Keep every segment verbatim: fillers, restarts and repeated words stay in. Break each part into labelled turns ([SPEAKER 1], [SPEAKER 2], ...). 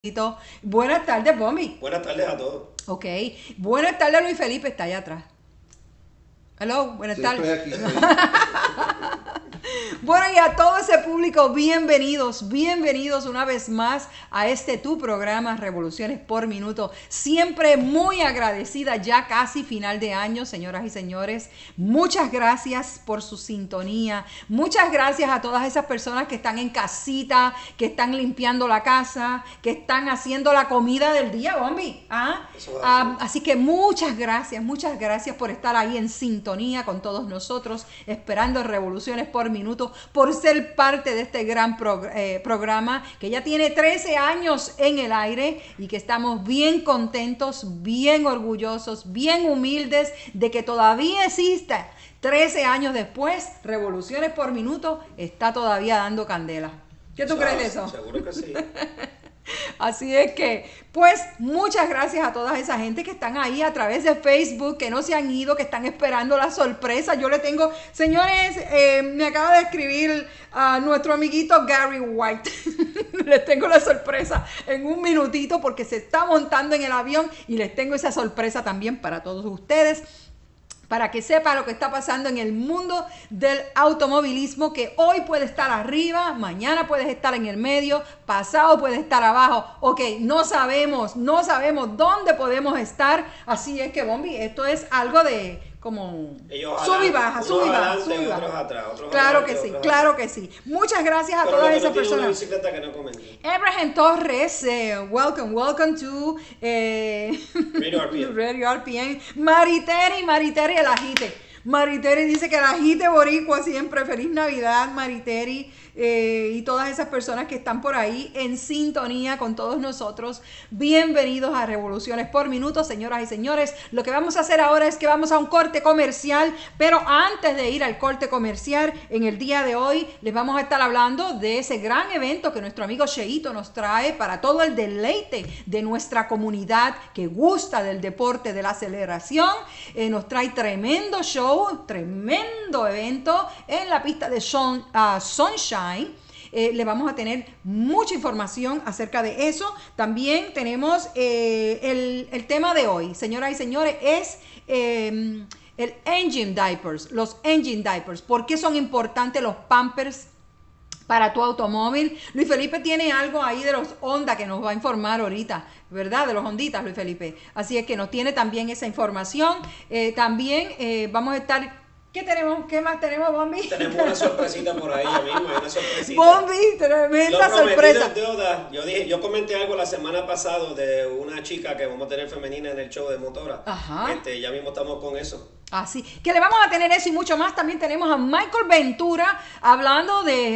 [SPEAKER 1] Buenas tardes, Bomby.
[SPEAKER 2] Buenas tardes a todos.
[SPEAKER 1] Ok. Buenas tardes, Luis Felipe, está allá atrás. Hello, buenas
[SPEAKER 3] Sí,
[SPEAKER 1] tardes.
[SPEAKER 3] estoy aquí, sí.
[SPEAKER 1] Bueno, y a todo ese público, bienvenidos, bienvenidos una vez más a este tu programa Revoluciones por Minuto. Siempre muy agradecida, ya casi final de año, señoras y señores. Muchas gracias por su sintonía. Muchas gracias a todas esas personas que están en casita, que están limpiando la casa, que están haciendo la comida del día, Bombi. ¿Ah? Ah, así que muchas gracias, muchas gracias por estar ahí en sintonía con todos nosotros, esperando Revoluciones por Minuto, por ser parte de este gran pro, eh, programa que ya tiene trece años en el aire y que estamos bien contentos, bien orgullosos, bien humildes de que todavía exista. trece años después, Revoluciones por Minuto está todavía dando candela. ¿Qué tú
[SPEAKER 2] O sea,
[SPEAKER 1] crees de eso?
[SPEAKER 2] Seguro que sí.
[SPEAKER 1] Así es que, pues, muchas gracias a toda esa gente que están ahí a través de Facebook, que no se han ido, que están esperando la sorpresa. Yo le tengo, señores, eh, me acaba de escribir a nuestro amiguito Gary White. Les tengo la sorpresa en un minutito porque se está montando en el avión y les tengo esa sorpresa también para todos ustedes, para que sepa lo que está pasando en el mundo del automovilismo, que hoy puede estar arriba, mañana puedes estar en el medio, pasado puedes estar abajo. Ok, no sabemos, no sabemos dónde podemos estar. Así es que, Bombi, esto es algo de como
[SPEAKER 2] Ellos
[SPEAKER 1] sub y
[SPEAKER 2] adelante,
[SPEAKER 1] baja, sub y baja,
[SPEAKER 2] adelante,
[SPEAKER 1] sub y baja.
[SPEAKER 2] Otros atrás, otros
[SPEAKER 1] Claro
[SPEAKER 2] adelante,
[SPEAKER 1] que sí,
[SPEAKER 2] otros
[SPEAKER 1] claro
[SPEAKER 2] atrás.
[SPEAKER 1] que sí. Muchas gracias a
[SPEAKER 2] Pero
[SPEAKER 1] todas
[SPEAKER 2] lo que
[SPEAKER 1] esas
[SPEAKER 2] no tiene una
[SPEAKER 1] personas.
[SPEAKER 2] bicicleta que no comenté.
[SPEAKER 1] Abraham Torres, eh, welcome, welcome to eh,
[SPEAKER 2] Radio R P M.
[SPEAKER 1] Radio R P M. Mariteri, Mariteri, el agite. Mariteri dice que el agite boricua siempre. Feliz Navidad, Mariteri, eh, y todas esas personas que están por ahí en sintonía con todos nosotros. Bienvenidos a Revoluciones por Minuto, señoras y señores. Lo que vamos a hacer ahora es que vamos a un corte comercial, pero antes de ir al corte comercial, en el día de hoy les vamos a estar hablando de ese gran evento que nuestro amigo Cheito nos trae para todo el deleite de nuestra comunidad que gusta del deporte de la aceleración. Eh, nos trae tremendo show, tremendo evento en la pista de Sun, uh, Sunshine. Eh, le vamos a tener mucha información acerca de eso. También tenemos eh, el, el tema de hoy, señoras y señores, es eh, el engine diapers, los engine diapers. ¿Por qué son importantes los pampers para tu automóvil? Luis Felipe tiene algo ahí de los Honda que nos va a informar ahorita, ¿verdad? De los Honditas, Luis Felipe. Así es que nos tiene también esa información. Eh, también eh, vamos a estar... ¿Qué tenemos? ¿Qué más tenemos, Bombi?
[SPEAKER 2] Tenemos una sorpresita por ahí, amigo, una sorpresita.
[SPEAKER 1] Bombi, tremenda
[SPEAKER 2] Lo prometido
[SPEAKER 1] sorpresa.
[SPEAKER 2] es deuda. Yo dije, yo comenté algo la semana pasada de una chica que vamos a tener femenina en el show de motora.
[SPEAKER 1] Ajá.
[SPEAKER 2] Este, ya mismo estamos con eso.
[SPEAKER 1] Así que le vamos a tener eso y mucho más. También tenemos a Michael Ventura hablando de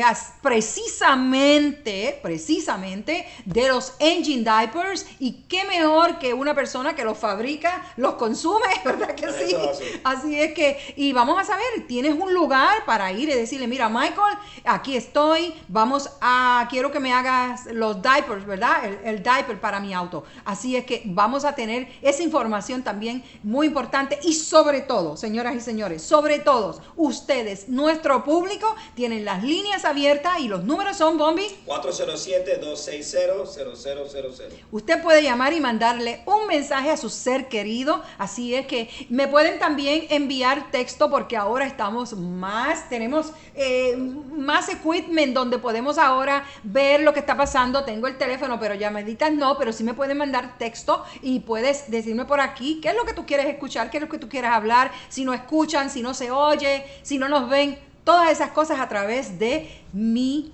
[SPEAKER 1] precisamente, precisamente de los engine diapers, y qué mejor que una persona que los fabrica, los consume, ¿verdad que sí?
[SPEAKER 2] Eso, así.
[SPEAKER 1] Así es que, y vamos a saber, tienes un lugar para ir y decirle, mira, Michael, aquí estoy, vamos a, quiero que me hagas los diapers, ¿verdad? El, el diaper para mi auto. Así es que vamos a tener esa información también muy importante, y sobre todo, señoras y señores, sobre todo, ustedes, nuestro público, tienen las líneas abiertas y los números son, Bombi,
[SPEAKER 2] cuatro cero siete, dos seis cero, cero cero cero cero.
[SPEAKER 1] Usted puede llamar y mandarle un mensaje a su ser querido. Así es que me pueden también enviar texto, porque ahora estamos más, tenemos eh, más equipment donde podemos ahora ver lo que está pasando. Tengo el teléfono, pero llamaditas no, pero sí me pueden mandar texto y puedes decirme por aquí qué es lo que tú quieres escuchar, qué es lo que tú quieres hablar, si no escuchan, si no se oye, si no nos ven, todas esas cosas a través de mi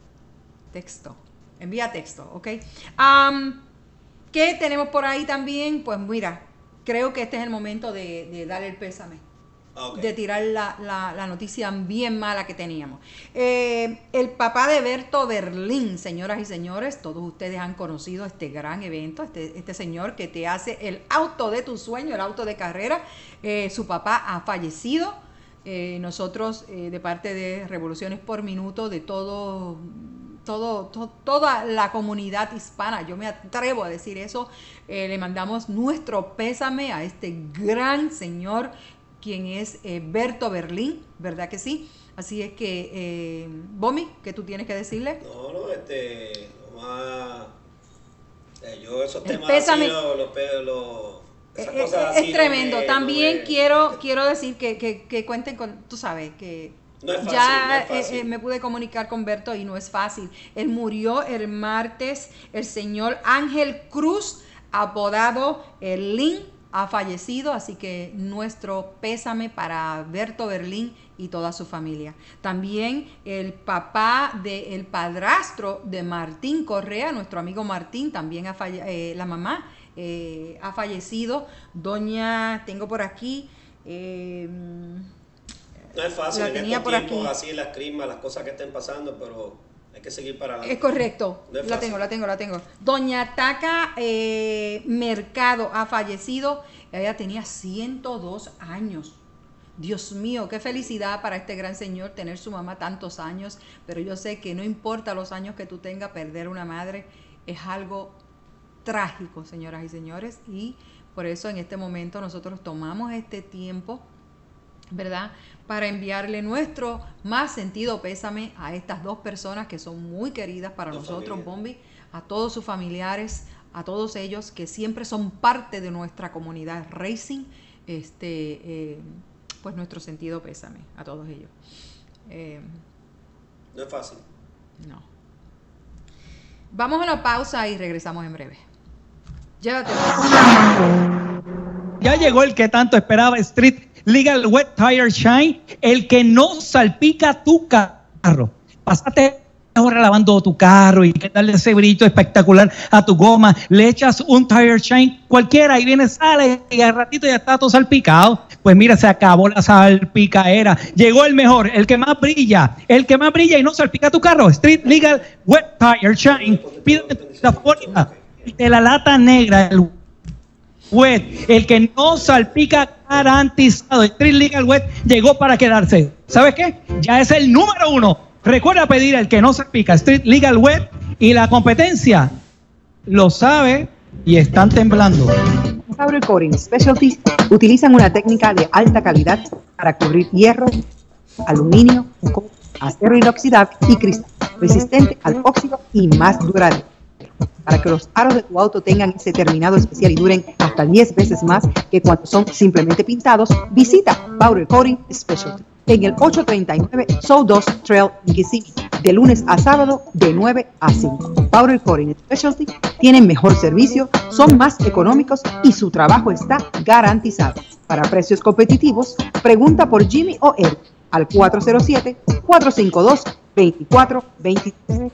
[SPEAKER 1] texto. Envía texto, ¿ok? Um, ¿Qué tenemos por ahí también? Pues mira, creo que este es el momento de, de dar el pésame. Okay. De tirar la, la, la noticia bien mala que teníamos. Eh, el papá de Berto Ber-Lynn, señoras y señores, todos ustedes han conocido este gran evento, este, este señor que te hace el auto de tu sueño, el auto de carrera. Eh, su papá ha fallecido. Eh, nosotros, eh, de parte de Revoluciones por Minuto, de todo... Todo, to, toda la comunidad hispana, yo me atrevo a decir eso, eh, le mandamos nuestro pésame a este gran señor, quien es eh, Berto Ber-Lynn, ¿verdad que sí? Así es que, eh, Bomby, ¿qué tú tienes que decirle?
[SPEAKER 2] No, no, este, vamos a Eh, yo esos temas
[SPEAKER 1] pésame,
[SPEAKER 2] así, lo, lo, lo, esas
[SPEAKER 1] es,
[SPEAKER 2] cosas
[SPEAKER 1] es
[SPEAKER 2] así
[SPEAKER 1] tremendo.
[SPEAKER 2] no me,
[SPEAKER 1] También
[SPEAKER 2] no me,
[SPEAKER 1] quiero, quiero decir que, que, que cuenten con, tú sabes, que
[SPEAKER 2] no es fácil,
[SPEAKER 1] ya
[SPEAKER 2] no es fácil.
[SPEAKER 1] eh, eh, me pude comunicar con Berto y no es fácil. Él murió el martes, el señor Ángel Cruz, apodado Ber-Lynn, ha fallecido, así que nuestro pésame para Berto Ber-Lynn y toda su familia. También el papá del padrastro de Martín Correa, nuestro amigo Martín, también ha falle eh, la mamá eh, ha fallecido. Doña, tengo por aquí, eh,
[SPEAKER 2] no es fácil
[SPEAKER 1] la
[SPEAKER 2] en
[SPEAKER 1] tenía
[SPEAKER 2] estos
[SPEAKER 1] por
[SPEAKER 2] tiempos,
[SPEAKER 1] aquí.
[SPEAKER 2] así las crismas, las cosas que estén pasando, pero hay que seguir para adelante.
[SPEAKER 1] Es correcto,
[SPEAKER 2] no es
[SPEAKER 1] la
[SPEAKER 2] fácil.
[SPEAKER 1] tengo, la tengo, la tengo. Doña Taca eh, Mercado ha fallecido, ella tenía ciento dos años. Dios mío, qué felicidad para este gran señor tener su mamá tantos años, pero yo sé que no importa los años que tú tengas, perder una madre es algo trágico, señoras y señores, y por eso en este momento nosotros tomamos este tiempo, ¿verdad?, para enviarle nuestro más sentido pésame a estas dos personas que son muy queridas para
[SPEAKER 2] Dos
[SPEAKER 1] nosotros,
[SPEAKER 2] familias.
[SPEAKER 1] Bomby, a todos sus familiares, a todos ellos que siempre son parte de nuestra comunidad racing, este, eh, pues nuestro sentido pésame a todos ellos. Eh,
[SPEAKER 2] No es fácil.
[SPEAKER 1] no. Vamos a una pausa y regresamos en breve. Llévatelo.
[SPEAKER 3] Ya llegó el que tanto esperaba, Street Legal Wet Tire Shine, el que no salpica tu carro. Pásate ahora lavando tu carro y que darle ese brillo espectacular a tu goma. Le echas un Tire Shine cualquiera y viene, sale y al ratito ya está todo salpicado. Pues mira, se acabó la salpicaera. Llegó el mejor, el que más brilla, el que más brilla y no salpica tu carro. Street Legal Wet Tire Shine. Pídete la forma de la lata negra, el wet, el que no salpica, garantizado. Street Legal Wet llegó para quedarse. ¿Sabes qué? Ya es el número uno. Recuerda pedir el que no salpica, Street Legal Wet, y la competencia lo sabe y están temblando.
[SPEAKER 4] Powder Coating Specialties utilizan una técnica de alta calidad para cubrir hierro, aluminio, acero inoxidable y cristal, resistente al óxido y más duradero. Para que los aros de tu auto tengan ese terminado especial y duren hasta diez veces más que cuando son simplemente pintados, visita Powder Coating Specialty en el ochocientos treinta y nueve Sawdust Trail en Kissimmee, de lunes a sábado de nueve a cinco. Powder Coating Specialty tienen mejor servicio, son más económicos y su trabajo está garantizado. Para precios competitivos, pregunta por Jimmy o Eric al cuatro cero siete, cuatro cinco dos, dos cuatro dos tres.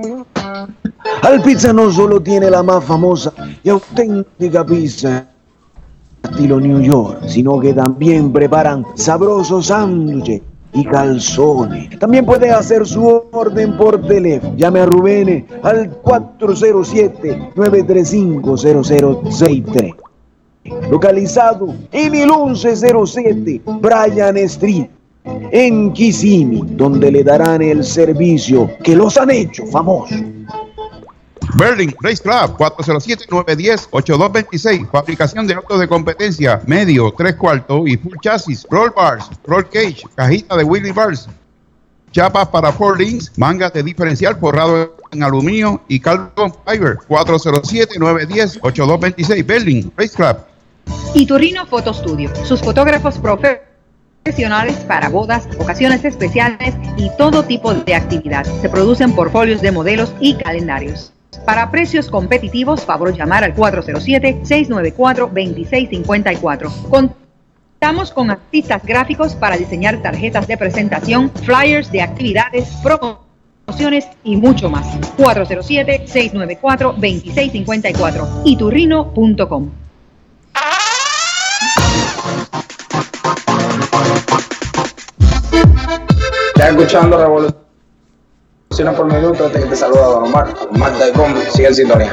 [SPEAKER 5] Al Pizza no solo tiene la más famosa y auténtica pizza estilo New York, sino que también preparan sabrosos sándwiches y calzones. También puede hacer su orden por teléfono. Llame a Rubén al cuatro cero siete, nueve tres cinco, cero cero seis tres. Localizado en el once cero siete Bryan Street, en Kissimmee, donde le darán el servicio que los han hecho famosos.
[SPEAKER 6] Ber-Lynn Race Craft, cuatro cero siete, nueve uno cero, ocho dos dos seis. Fabricación de autos de competencia, medio, tres cuartos y full chasis, roll bars, roll cage, cajita de wheelie bars, chapas para four links, mangas de diferencial forrado en aluminio y carbon fiber. Cuatro cero siete, nueve uno cero, ocho dos dos seis. Ber-Lynn Race Craft.
[SPEAKER 7] Iturrino Photo Studio, sus fotógrafos profesionales para bodas, ocasiones especiales y todo tipo de actividad. Se producen portfolios de modelos y calendarios. Para precios competitivos, favor llamar al cuatro cero siete, seis nueve cuatro, dos seis cinco cuatro. Contamos con artistas gráficos para diseñar tarjetas de presentación, flyers de actividades, promociones y mucho más. cuatro cero siete, seis nueve cuatro, dos seis cinco cuatro. iturrino punto com.
[SPEAKER 8] Estás escuchando Revolución por Minuto, este que te saluda Don Omar, Magda y Bomby, sigue en sintonía.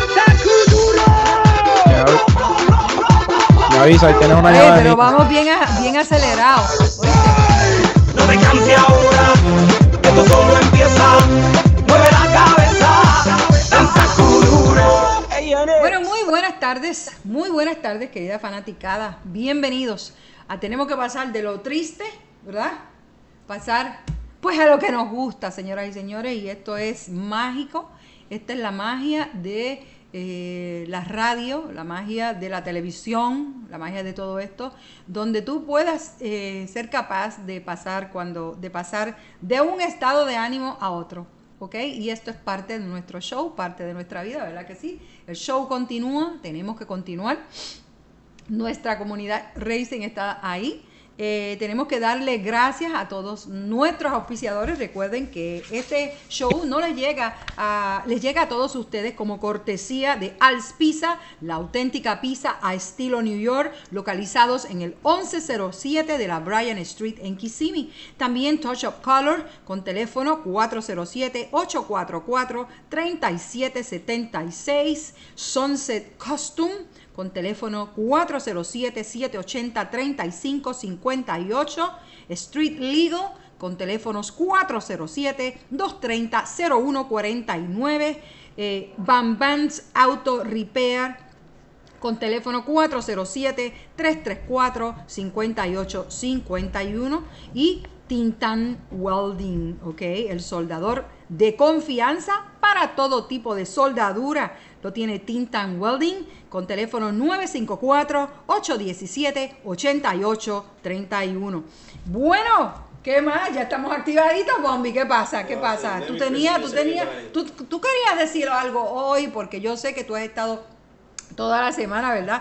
[SPEAKER 9] Me avisa, ahí tienes una
[SPEAKER 1] Oye,
[SPEAKER 9] llamada.
[SPEAKER 1] pero vamos bien, a- bien acelerados.
[SPEAKER 10] No me canse ahora, esto solo empieza. Mueve la cabeza, danza kuduro.
[SPEAKER 1] Bueno, muy buenas tardes, muy buenas tardes, querida fanaticada. Bienvenidos a Tenemos que pasar de lo triste, ¿verdad? Pasar pues a lo que nos gusta, señoras y señores, y esto es mágico. Esta es la magia de eh, la radio, la magia de la televisión, la magia de todo esto, donde tú puedas eh, ser capaz de pasar cuando, de pasar de un estado de ánimo a otro. ¿Ok? Y esto es parte de nuestro show, parte de nuestra vida, ¿verdad que sí? El show continúa, tenemos que continuar. Nuestra comunidad racing está ahí. Eh, tenemos que darle gracias a todos nuestros auspiciadores. Recuerden que este show no les llega a, les llega a todos ustedes como cortesía de Al's Pizza, la auténtica pizza a estilo New York, localizados en el once cero siete de la Bryan Street en Kissimmee. También Touch Up Color con teléfono cuatro cero siete, ocho cuatro cuatro, tres siete siete seis. Sunset Custom con teléfono cuatro cero siete, siete ocho cero, tres cinco cinco ocho. Street Legal con teléfonos cuatro cero siete, dos tres cero, cero uno cuatro nueve. Eh, Bam Bam's Auto Repair con teléfono cuatro cero siete, tres tres cuatro, cinco ocho cinco uno. Y Tintan Welding, ¿ok? El soldador de confianza para todo tipo de soldadura. Lo tiene Tintan Welding con teléfono nueve cinco cuatro, ocho uno siete, ocho ocho tres uno. Bueno, ¿qué más? Ya estamos activaditos, Bomby. ¿Qué pasa? ¿Qué pasa? Tú tenías, tú tenías, tú, tú querías decir algo hoy, porque yo sé que tú has estado toda la semana, ¿verdad?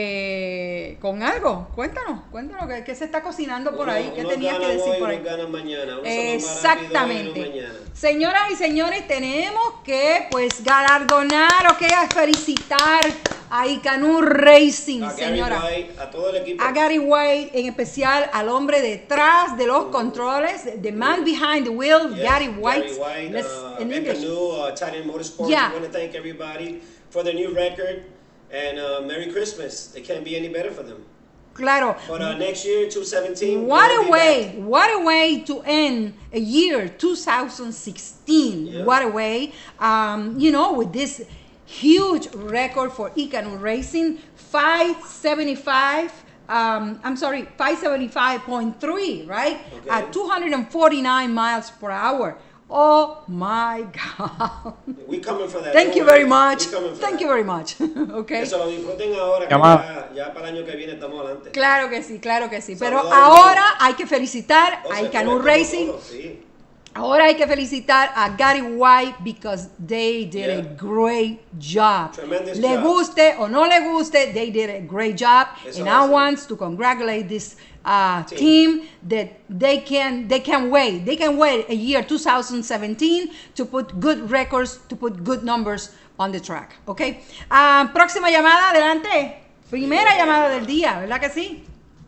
[SPEAKER 1] Eh, con algo. Cuéntanos, cuéntanos, ¿qué, qué se está cocinando por
[SPEAKER 2] uno,
[SPEAKER 1] ahí? ¿Qué tenías que decir
[SPEAKER 2] hoy,
[SPEAKER 1] por ahí?
[SPEAKER 2] Mañana,
[SPEAKER 1] exactamente. Señoras y señores, tenemos que, pues, galardonar, ok, a felicitar a Iturrino Racing,
[SPEAKER 2] a
[SPEAKER 1] señora.
[SPEAKER 2] Gary White, a todo el equipo.
[SPEAKER 1] A Gary White, en especial al hombre detrás de los controles, the man behind the wheel,
[SPEAKER 2] yes,
[SPEAKER 1] Gary White.
[SPEAKER 2] Gary White,
[SPEAKER 1] Let's,
[SPEAKER 2] uh,
[SPEAKER 1] in English.
[SPEAKER 2] Canoe, uh, Titan Motorsports.
[SPEAKER 1] Yeah.
[SPEAKER 2] I want to thank everybody for their new record. And uh, Merry Christmas. It can't be any better for them.
[SPEAKER 1] Claro.
[SPEAKER 2] But uh, next year, two seventeen.
[SPEAKER 1] What a way, back. what a way to end a year, two thousand sixteen. Yeah. What a way, um, you know, with this huge record for Iturrino Racing, five seventy-five. Um, I'm sorry, five seventy-five point three, right? Okay. At two forty-nine miles per hour. Oh my God.
[SPEAKER 2] We coming for that.
[SPEAKER 1] Thank you very much.
[SPEAKER 2] Thank
[SPEAKER 1] you very much. Okay.
[SPEAKER 2] Eso lo disfruten ahora, que ya, ya para el año que viene estamos adelante.
[SPEAKER 1] Claro que sí, claro que sí. Pero ahora hay que felicitar a Iturrino Racing.
[SPEAKER 2] Sí.
[SPEAKER 1] Ahora hay que felicitar a Gary White because they did
[SPEAKER 2] yeah.
[SPEAKER 1] a great job.
[SPEAKER 2] Tremendous
[SPEAKER 1] le
[SPEAKER 2] job.
[SPEAKER 1] guste o no le guste, they did a great job.
[SPEAKER 2] It's
[SPEAKER 1] and
[SPEAKER 2] awesome.
[SPEAKER 1] I want to congratulate this uh, team. team that they can they can wait. They can wait a year two thousand seventeen to put good records, to put good numbers on the track. Okay. Uh, próxima llamada, adelante. Primera yeah. llamada del día, ¿verdad que sí?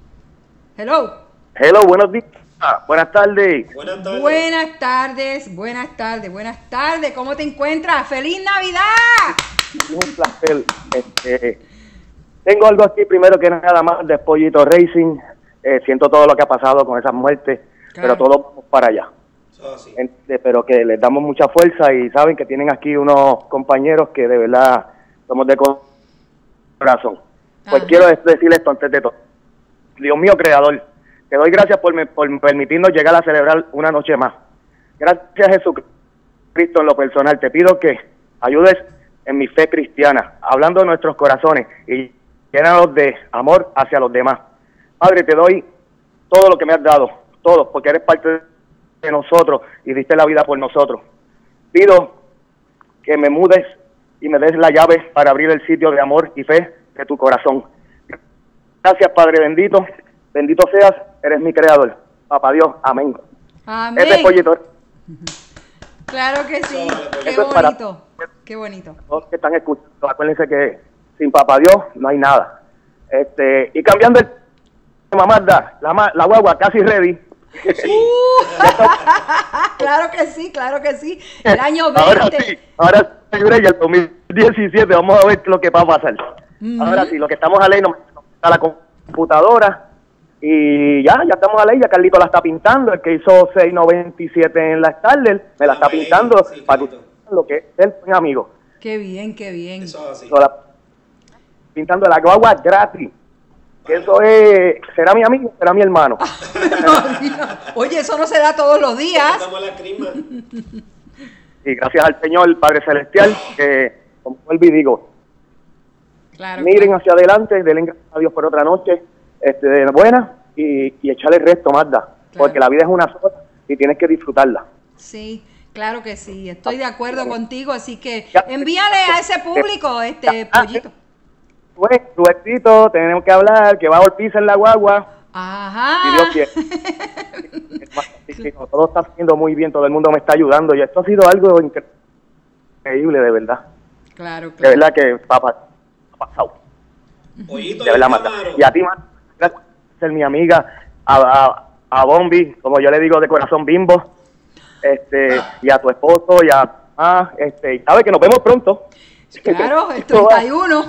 [SPEAKER 1] Hello.
[SPEAKER 9] Hello, buenos días. Ah, buenas tardes.
[SPEAKER 2] Buenas tardes.
[SPEAKER 1] Buenas tardes, buenas tardes, buenas tardes. ¿Cómo te encuentras? ¡Feliz Navidad!
[SPEAKER 9] Un placer. Este, tengo algo aquí primero que nada más de Pollito Racing. Eh, siento todo lo que ha pasado con esas muertes, claro. pero todos vamos para allá.
[SPEAKER 2] So, sí.
[SPEAKER 9] Este, pero que les damos mucha fuerza y saben que tienen aquí unos compañeros que de verdad somos de corazón. Pues Ajá. quiero decir esto antes de todo. Dios mío, creador, te doy gracias por, me, por permitirnos llegar a celebrar una noche más. Gracias, Jesucristo, en lo personal. Te pido que ayudes en mi fe cristiana, hablando de nuestros corazones y llénanos de amor hacia los demás. Padre, te doy todo lo que me has dado, todo, porque eres parte de nosotros y diste la vida por nosotros. Pido que me mudes y me des la llave para abrir el sitio de amor y fe de tu corazón. Gracias, Padre bendito. Bendito seas, eres mi creador. Papá Dios, amén.
[SPEAKER 1] Amén.
[SPEAKER 9] Este es Pollito.
[SPEAKER 1] Claro que sí. Qué
[SPEAKER 9] Esto
[SPEAKER 1] bonito.
[SPEAKER 9] Es para
[SPEAKER 1] Qué bonito.
[SPEAKER 9] todos que están escuchando. Acuérdense que sin Papá Dios no hay nada. Este, y cambiando el tema, Magda, la, la guagua casi ready.
[SPEAKER 2] Sí.
[SPEAKER 1] Uh, claro que sí, claro que sí. El año veinte.
[SPEAKER 9] Ahora sí, ahora sí, y el dos mil diecisiete vamos a ver lo que va a pasar. Uh-huh. Ahora sí, lo que estamos a ley nos está la computadora. Y ya, ya estamos a ley, ya Carlito la está pintando, el que hizo seis noventa y siete en la Starler, me la está pintando sí, para que lo que es él, mi amigo.
[SPEAKER 1] Qué bien, qué bien.
[SPEAKER 2] Eso así.
[SPEAKER 9] So, la, pintando la guagua gratis. Vale. Eso es, será mi amigo, será mi hermano.
[SPEAKER 1] Oye, eso no se da todos los días.
[SPEAKER 2] La crima.
[SPEAKER 9] Y gracias al Señor, Padre Celestial, que, como vuelvo y digo, Claro, miren claro. hacia adelante, denle gracias a Dios por otra noche este, de buena y, y echarle el resto, Magda, claro. porque la vida es una sola y tienes que disfrutarla.
[SPEAKER 1] Sí, claro que sí, estoy de acuerdo contigo, así que envíale a ese público, este Pollito.
[SPEAKER 9] Pues, tu éxito, tenemos que hablar, que va a Ortiz en la guagua.
[SPEAKER 1] Ajá.
[SPEAKER 9] Si Dios quiere. Todo está haciendo muy bien, todo el mundo me está ayudando y esto ha sido algo increíble, de verdad.
[SPEAKER 1] Claro, claro.
[SPEAKER 9] De verdad que papá ha pasado.
[SPEAKER 2] Pollito,
[SPEAKER 9] de verdad, Marta. Y a ti, Marta, gracias por ser mi amiga, a, a, a Bomby, como yo le digo de corazón Bimbo, este, y a tu esposo, y a ah, este, y sabe que nos vemos pronto.
[SPEAKER 1] Claro, el treinta y uno.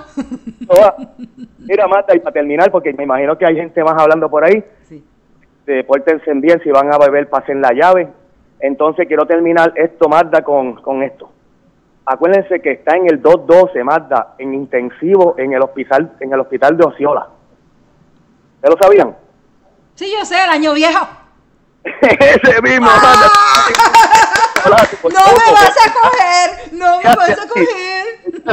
[SPEAKER 9] Mira, Marta, y para terminar, porque me imagino que hay gente más hablando por ahí,
[SPEAKER 1] sí.
[SPEAKER 9] eh, pórtense bien, si van a beber, pasen la llave. Entonces quiero terminar esto, Magda, con, con esto. Acuérdense que está en el dos doce, Magda, en intensivo en el hospital, en el hospital de Osceola. ¿Ustedes lo sabían?
[SPEAKER 1] Sí, yo sé, el año viejo.
[SPEAKER 9] Ese mismo,
[SPEAKER 1] ¡Ah!
[SPEAKER 9] Magda.
[SPEAKER 1] No me vas a coger, no me vas a coger.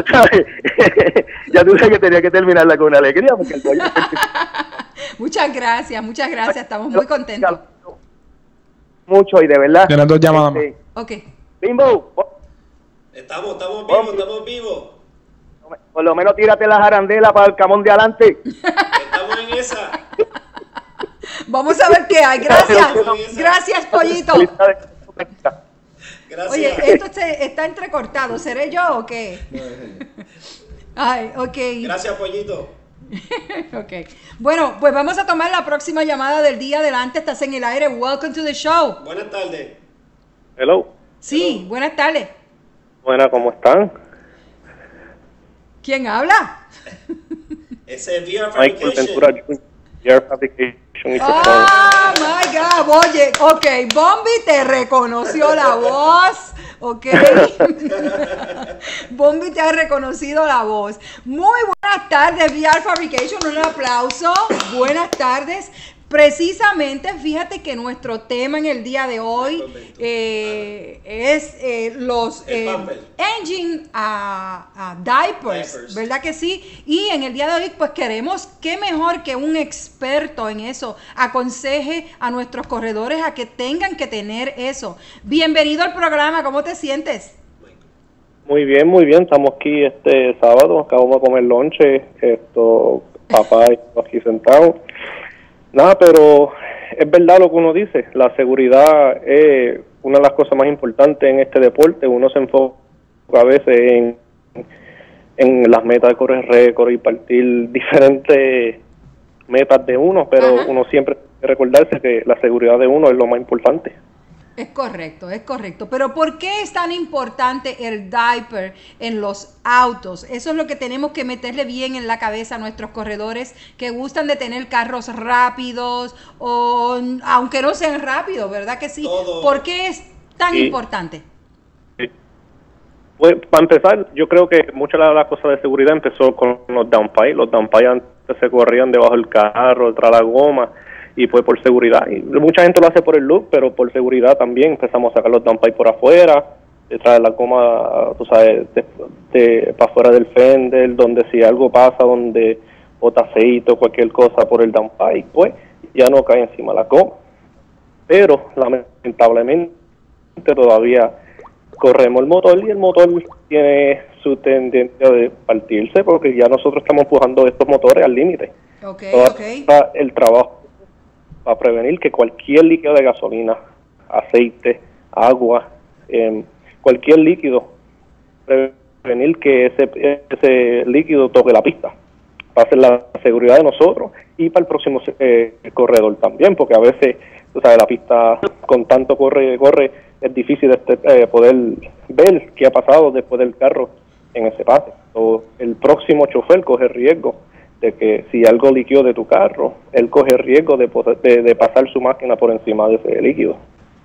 [SPEAKER 9] Ya tú sabes que tenía que terminarla con una alegría porque el pollo...
[SPEAKER 1] Muchas gracias, muchas gracias, estamos muy contentos.
[SPEAKER 9] Mucho y de verdad.
[SPEAKER 11] Tienes dos llamadas
[SPEAKER 9] este,
[SPEAKER 11] más.
[SPEAKER 1] Ok.
[SPEAKER 9] Bimbo.
[SPEAKER 2] Estamos, estamos vivos, estamos vivos.
[SPEAKER 9] Por lo menos tírate la jarandela para el camón de adelante.
[SPEAKER 2] Estamos en esa.
[SPEAKER 1] Vamos a ver qué hay. Gracias. Gracias, Pollito.
[SPEAKER 2] Gracias.
[SPEAKER 1] Oye, esto se, está entrecortado. ¿Seré yo o qué? Ay, ok.
[SPEAKER 2] Gracias, Pollito.
[SPEAKER 1] Ok. Bueno, pues vamos a tomar la próxima llamada del día. Adelante, estás en el aire. Welcome to the show.
[SPEAKER 2] Buenas tardes.
[SPEAKER 12] Hello.
[SPEAKER 1] Sí,
[SPEAKER 2] Hello.
[SPEAKER 1] Buenas tardes.
[SPEAKER 12] Buenas, ¿cómo están?
[SPEAKER 1] ¿Quién habla?
[SPEAKER 2] Ese es V R
[SPEAKER 12] Michael Ventura Junior V R Fabrication.
[SPEAKER 1] Oh my God, oye, ok, Bomby te reconoció la voz, ok. Bomby te ha reconocido la voz. Muy buenas tardes, V R Fabrication, un aplauso. Buenas tardes. Precisamente, fíjate que nuestro tema en el día de hoy eh, es eh, los eh, engine uh, uh, diapers, diapers, ¿verdad que sí? Y en el día de hoy, pues queremos, qué mejor que un experto en eso aconseje a nuestros corredores a que tengan que tener eso. Bienvenido al programa, ¿cómo te sientes?
[SPEAKER 12] Muy bien, muy bien, estamos aquí este sábado, acabamos de comer lonche, esto, papá y aquí sentados. Nada, pero es verdad lo que uno dice, la seguridad es una de las cosas más importantes en este deporte. Uno se enfoca a veces en, en las metas de correr récord y partir diferentes metas de uno, pero Ajá. uno siempre tiene que recordarse que la seguridad de uno es lo más importante.
[SPEAKER 1] Es correcto, es correcto. Pero ¿por qué es tan importante el diaper en los autos? Eso es lo que tenemos que meterle bien en la cabeza a nuestros corredores que gustan de tener carros rápidos o aunque no sean rápidos, ¿verdad que sí? Todo. ¿Por qué es tan sí. importante?
[SPEAKER 12] Sí. Pues para empezar, yo creo que muchas de las cosas de seguridad empezó con los downpipe. Los downpipe antes se corrían debajo del carro, detrás de la goma. Y pues por seguridad, y mucha gente lo hace por el look, pero por seguridad también empezamos a sacar los downpipe por afuera, detrás de la goma, tú sabes, de, de, para afuera del fender, donde si algo pasa, donde bota aceite o cualquier cosa por el downpipe, pues ya no cae encima la goma. Pero lamentablemente todavía corremos el motor y el motor tiene su tendencia de partirse porque ya nosotros estamos empujando estos motores al límite.
[SPEAKER 1] Okay, okay.
[SPEAKER 12] El trabajo para prevenir que cualquier líquido de gasolina, aceite, agua, eh, cualquier líquido, prevenir que ese, ese líquido toque la pista, para hacer la seguridad de nosotros y para el próximo eh, corredor también, porque a veces, tú sabes, la pista con tanto corre, corre, es difícil este, eh, poder ver qué ha pasado después del carro en ese pase. O el próximo chofer coge riesgo de que si algo liquidó de tu carro, él coge riesgo de, de, de pasar su máquina por encima de ese líquido.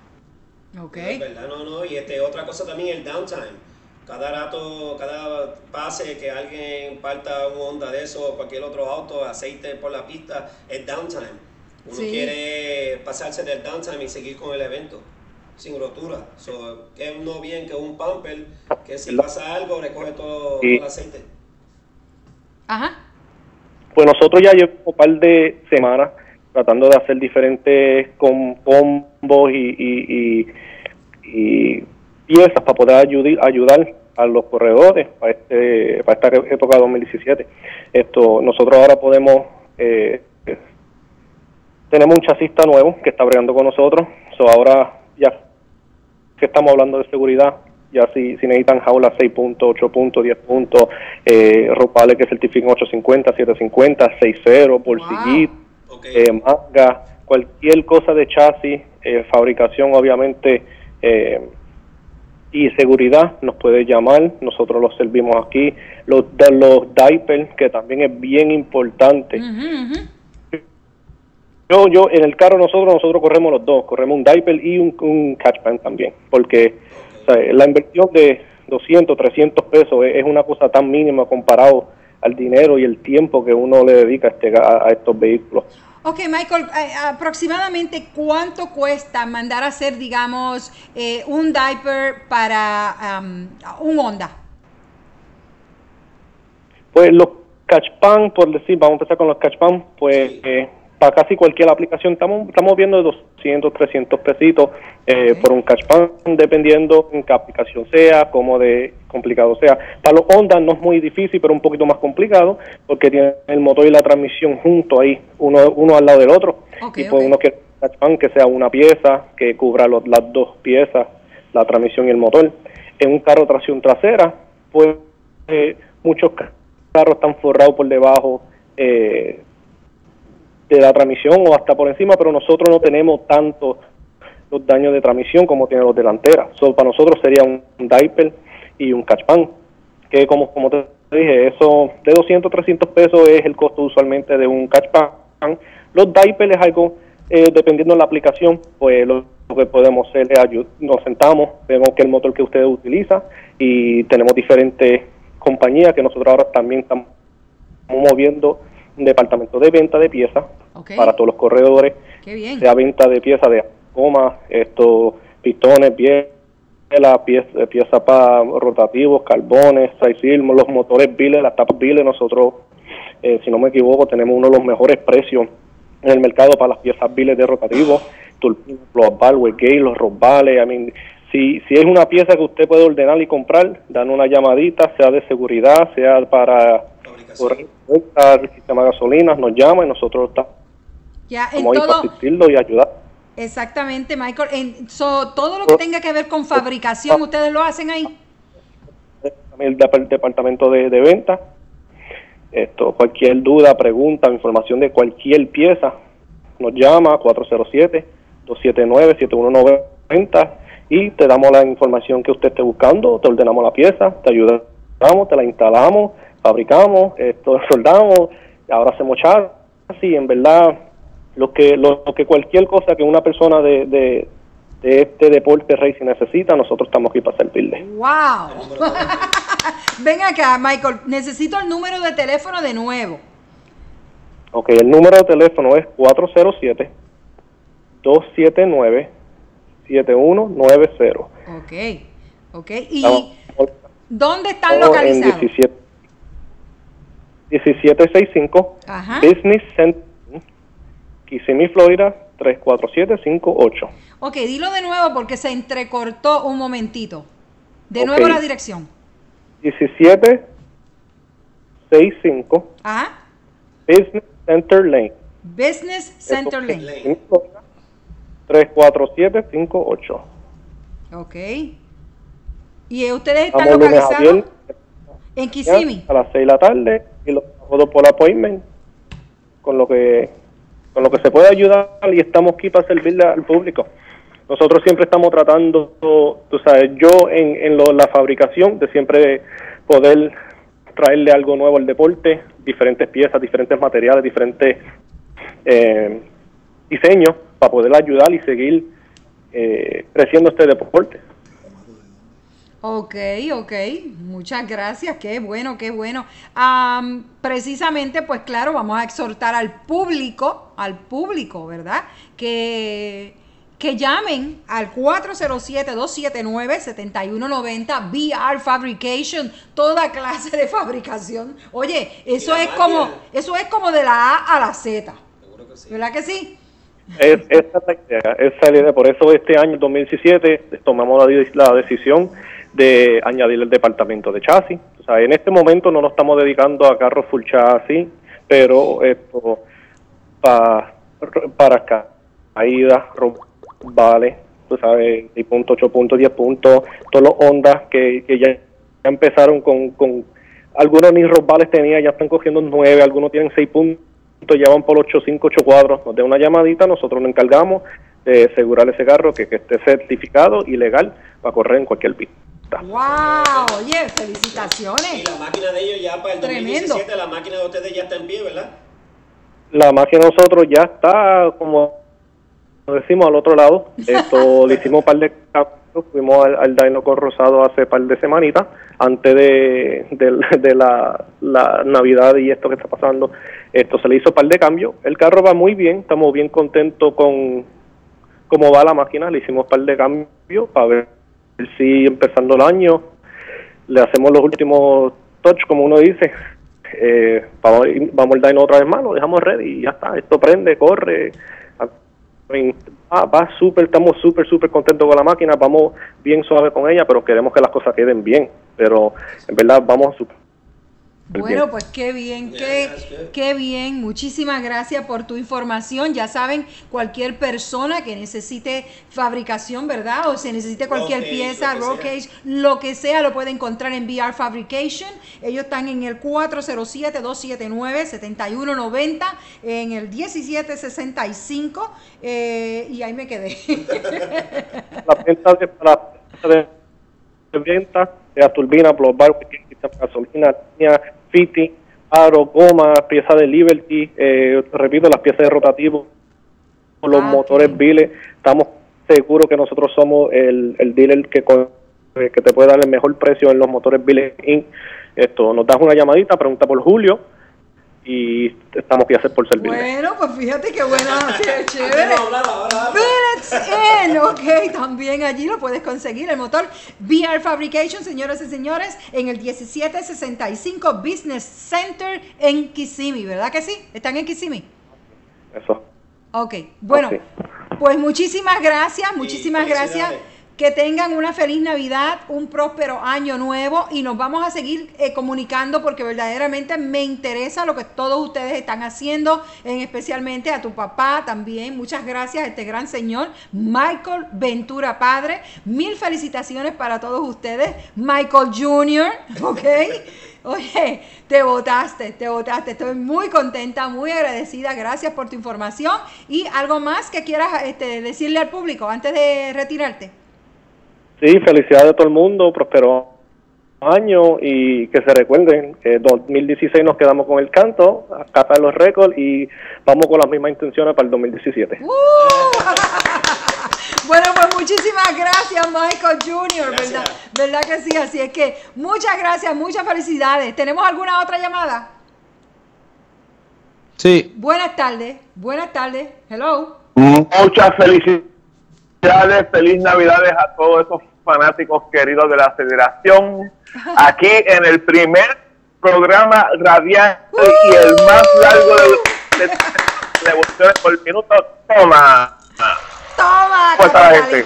[SPEAKER 1] Ok.
[SPEAKER 2] No, es verdad, no, no, y este, otra cosa también, el downtime. Cada rato, cada pase que alguien parta un Honda de eso o cualquier otro auto, aceite por la pista, es downtime. Uno sí. quiere pasarse del downtime y seguir con el evento, sin rotura. So, que no bien que un pumper, que si pasa algo, recoge todo, todo el aceite.
[SPEAKER 1] Ajá.
[SPEAKER 12] Pues nosotros ya llevamos un par de semanas tratando de hacer diferentes com combos y, y, y, y piezas para poder ayudar, ayudar a los corredores para, este, para esta época de dos mil diecisiete. Esto, nosotros ahora podemos, eh, tenemos un chasista nuevo que está bregando con nosotros, so ahora ya que estamos hablando de seguridad, ya si, si necesitan jaulas seis puntos, ocho puntos, diez puntos, eh, ropales que certifiquen ochocientos cincuenta, setecientos cincuenta, seis cero, bolsillito, wow. okay. eh, manga, cualquier cosa de chasis, eh, fabricación obviamente, eh, y seguridad, nos puede llamar, nosotros los servimos aquí, los de los diapers, que también es bien importante. Uh-huh, uh-huh. Yo, yo, en el carro nosotros, nosotros corremos los dos, corremos un diaper y un, un catch pan también, porque o sea, la inversión de doscientos, trescientos pesos es, es una cosa tan mínima comparado al dinero y el tiempo que uno le dedica a, este, a, a estos vehículos.
[SPEAKER 1] Ok, Michael, eh, aproximadamente cuánto cuesta mandar a hacer, digamos, eh, un diaper para um, un Honda.
[SPEAKER 12] Pues los catch pan, por decir, vamos a empezar con los catch pan, pues sí. eh, para casi cualquier aplicación estamos estamos viendo doscientos, trescientos pesitos eh, okay. por un catch pan, dependiendo en qué aplicación sea, cómo de complicado sea. Para los Honda no es muy difícil, pero un poquito más complicado, porque tiene el motor y la transmisión juntos ahí, uno uno al lado del otro. Okay, y pues okay. uno quiere un catch pan que sea una pieza, que cubra los, las dos piezas, la transmisión y el motor. En un carro tracción trasera, pues eh, muchos carros están forrados por debajo, eh, de la transmisión o hasta por encima, pero nosotros no tenemos tanto los daños de transmisión como tienen los delanteras. So, para nosotros sería un, un diaper y un catch pan, que como, como te dije, eso de doscientos, trescientos pesos es el costo usualmente de un catch pan. Los diapers es algo, eh, dependiendo de la aplicación, pues lo, lo que podemos hacer es ayud nos sentamos, vemos que el motor que ustedes utilizan y tenemos diferentes compañías que nosotros ahora también estamos moviendo un departamento de venta de piezas okay. para todos los corredores.
[SPEAKER 1] Qué bien.
[SPEAKER 12] Sea venta de piezas de goma, estos pistones, bielas, piezas pieza para rotativos, carbones, saisismo, los motores biles, las tapas biles. Nosotros, eh, si no me equivoco, tenemos uno de los mejores precios en el mercado para las piezas biles de rotativos, los balway gate, los robales. I mean, si, si es una pieza que usted puede ordenar y comprar, dan una llamadita, sea de seguridad, sea para correr el sistema de gasolinas, nos llama y nosotros estamos
[SPEAKER 1] ya,
[SPEAKER 12] ahí para asistirlo y ayudar.
[SPEAKER 1] Exactamente, Michael. En, so, todo lo que tenga que ver con fabricación, ¿ustedes lo hacen ahí?
[SPEAKER 12] El, el departamento de, de venta. Esto, cualquier duda, pregunta, información de cualquier pieza, nos llama a cuatro cero siete, dos siete nueve, siete uno nueve cero y te damos la información que usted esté buscando, te ordenamos la pieza, te ayudamos, te la instalamos, fabricamos, esto soldamos, ahora hacemos chasis, en verdad, lo que lo, lo que cualquier cosa que una persona de, de, de este deporte racing necesita, nosotros estamos aquí para servirle.
[SPEAKER 1] ¡Wow! Ven acá, Michael, necesito el número de teléfono de nuevo.
[SPEAKER 12] Ok, el número de teléfono es cuatro cero siete, dos siete nueve, siete uno nueve cero.
[SPEAKER 1] Ok, ok, ¿y estamos, dónde están localizados?
[SPEAKER 12] En diecisiete diecisiete sesenta y cinco Ajá. Business Center, Kissimmee, Florida, tres cuatro siete cinco ocho.
[SPEAKER 1] Ok, dilo de nuevo porque se entrecortó un momentito. De okay. nuevo la dirección.
[SPEAKER 12] diecisiete sesenta y cinco
[SPEAKER 1] Ajá.
[SPEAKER 12] Business Center Lane.
[SPEAKER 1] Business Center Lane. Lane.
[SPEAKER 12] tres cuatro siete cinco ocho.
[SPEAKER 1] Ok. ¿Y ustedes están Vamos localizados? En Kissimmee.
[SPEAKER 12] A las seis de la tarde y los sábados por appointment, con lo que con lo que se puede ayudar y estamos aquí para servirle al público. Nosotros siempre estamos tratando, tú sabes, yo en, en lo, la fabricación de siempre poder traerle algo nuevo al deporte, diferentes piezas, diferentes materiales, diferentes eh, diseños para poder ayudar y seguir eh, creciendo este deporte.
[SPEAKER 1] Ok, ok, muchas gracias, qué bueno, qué bueno. Um, precisamente, pues claro, vamos a exhortar al público, al público, ¿verdad? Que que llamen al cuatro cero siete, dos siete nueve, siete uno nueve cero, B R Fabrication, toda clase de fabricación. Oye, eso es como, eso es como de la A a la Z. Sí. ¿Verdad que sí?
[SPEAKER 12] Es, esa es la idea, esa es la idea. Por eso este año, dos mil diecisiete, tomamos la, la decisión de añadir el departamento de chasis. O sea, en este momento no nos estamos dedicando a carros full chasis, pero esto pa, para caídas, vale, tú sabes, seis punto ocho punto, diez puntos, todos los Hondas que, que ya, ya empezaron con, con algunos ni robales tenía, ya están cogiendo nueve, algunos tienen seis puntos, ya van por ocho cinco, ocho cuatro, nos den una llamadita, nosotros nos encargamos de asegurar ese carro que, que esté certificado y legal para correr en cualquier pista.
[SPEAKER 1] ¡Wow! Oye, felicitaciones.
[SPEAKER 2] Y la máquina de ellos ya para el dos mil diecisiete, la máquina de ustedes ya está en pie, ¿verdad?
[SPEAKER 12] La máquina de nosotros ya está, como decimos, al otro lado. Esto le hicimos un par de cambios, fuimos al, al Dyno con Rosado hace par de semanitas, antes de, de, de la, la Navidad y esto que está pasando. Esto se le hizo un par de cambios. El carro va muy bien, estamos bien contentos con cómo va la máquina. Le hicimos un par de cambios para ver si empezando el año le hacemos los últimos touch, como uno dice. Eh, vamos, vamos al Dyno otra vez más, lo dejamos ready y ya está. Esto prende, corre. Ah, va súper, estamos súper, súper contentos con la máquina, vamos bien suave con ella, pero queremos que las cosas queden bien, pero en verdad vamos súper
[SPEAKER 1] bueno,
[SPEAKER 12] bien.
[SPEAKER 1] Pues qué bien, qué, qué bien, muchísimas gracias por tu información. Ya saben, cualquier persona que necesite fabricación, ¿verdad? O se necesite cualquier
[SPEAKER 2] roll
[SPEAKER 1] pieza,
[SPEAKER 2] cage,
[SPEAKER 1] roll cage, lo que sea, lo puede encontrar en B R Fabrication. Ellos están en el cuatro cero siete, dos siete nueve, siete uno nueve cero, en el diecisiete sesenta y cinco, eh, y ahí me quedé.
[SPEAKER 12] La venta de, la de, de venta de la turbina, los barcos, gasolina, línea, fitting, aro, goma, pieza de Liberty, eh, repito, las piezas de rotativo, los ah, motores biles. Estamos seguros que nosotros somos el, el dealer que, que te puede dar el mejor precio en los motores biles. Esto, nos das una llamadita, pregunta por Julio y estamos aquí a hacer por servirle.
[SPEAKER 1] Bueno, pues fíjate qué buena, qué chévere. Billets in, ok, también allí lo puedes conseguir, el motor B R Fabrication, señoras y señores, en el diecisiete sesenta y cinco Business Center en Kissimmee, ¿verdad que sí? ¿Están en Kissimmee?
[SPEAKER 12] Eso.
[SPEAKER 1] Ok, bueno, okay. Pues muchísimas gracias, muchísimas gracias. Que tengan una feliz Navidad, un próspero año nuevo y nos vamos a seguir eh, comunicando porque verdaderamente me interesa lo que todos ustedes están haciendo, en especialmente a tu papá también. Muchas gracias a este gran señor, Michael Ventura Padre. Mil felicitaciones para todos ustedes, Michael junior, ¿ok? Oye, te votaste, te votaste. Estoy muy contenta, muy agradecida. Gracias por tu información. ¿Y algo más que quieras este, decirle al público antes de retirarte?
[SPEAKER 12] Sí, felicidades a todo el mundo, próspero año y que se recuerden que dos mil dieciséis nos quedamos con el canto, acá los récords y vamos con las mismas intenciones para el dos mil diecisiete. Uh,
[SPEAKER 1] bueno, pues muchísimas gracias, Michael junior, ¿verdad? ¿Verdad que sí? Así es que muchas gracias, muchas felicidades. ¿Tenemos alguna otra llamada?
[SPEAKER 5] Sí.
[SPEAKER 1] Buenas tardes, buenas tardes, hello.
[SPEAKER 11] Muchas felicidades. Feliz Navidades a todos esos fanáticos queridos de la Federación, aquí en el primer programa radial uh, y el más largo de, de, de devoluciones por minuto. Toma,
[SPEAKER 1] toma,
[SPEAKER 11] pues a la gente.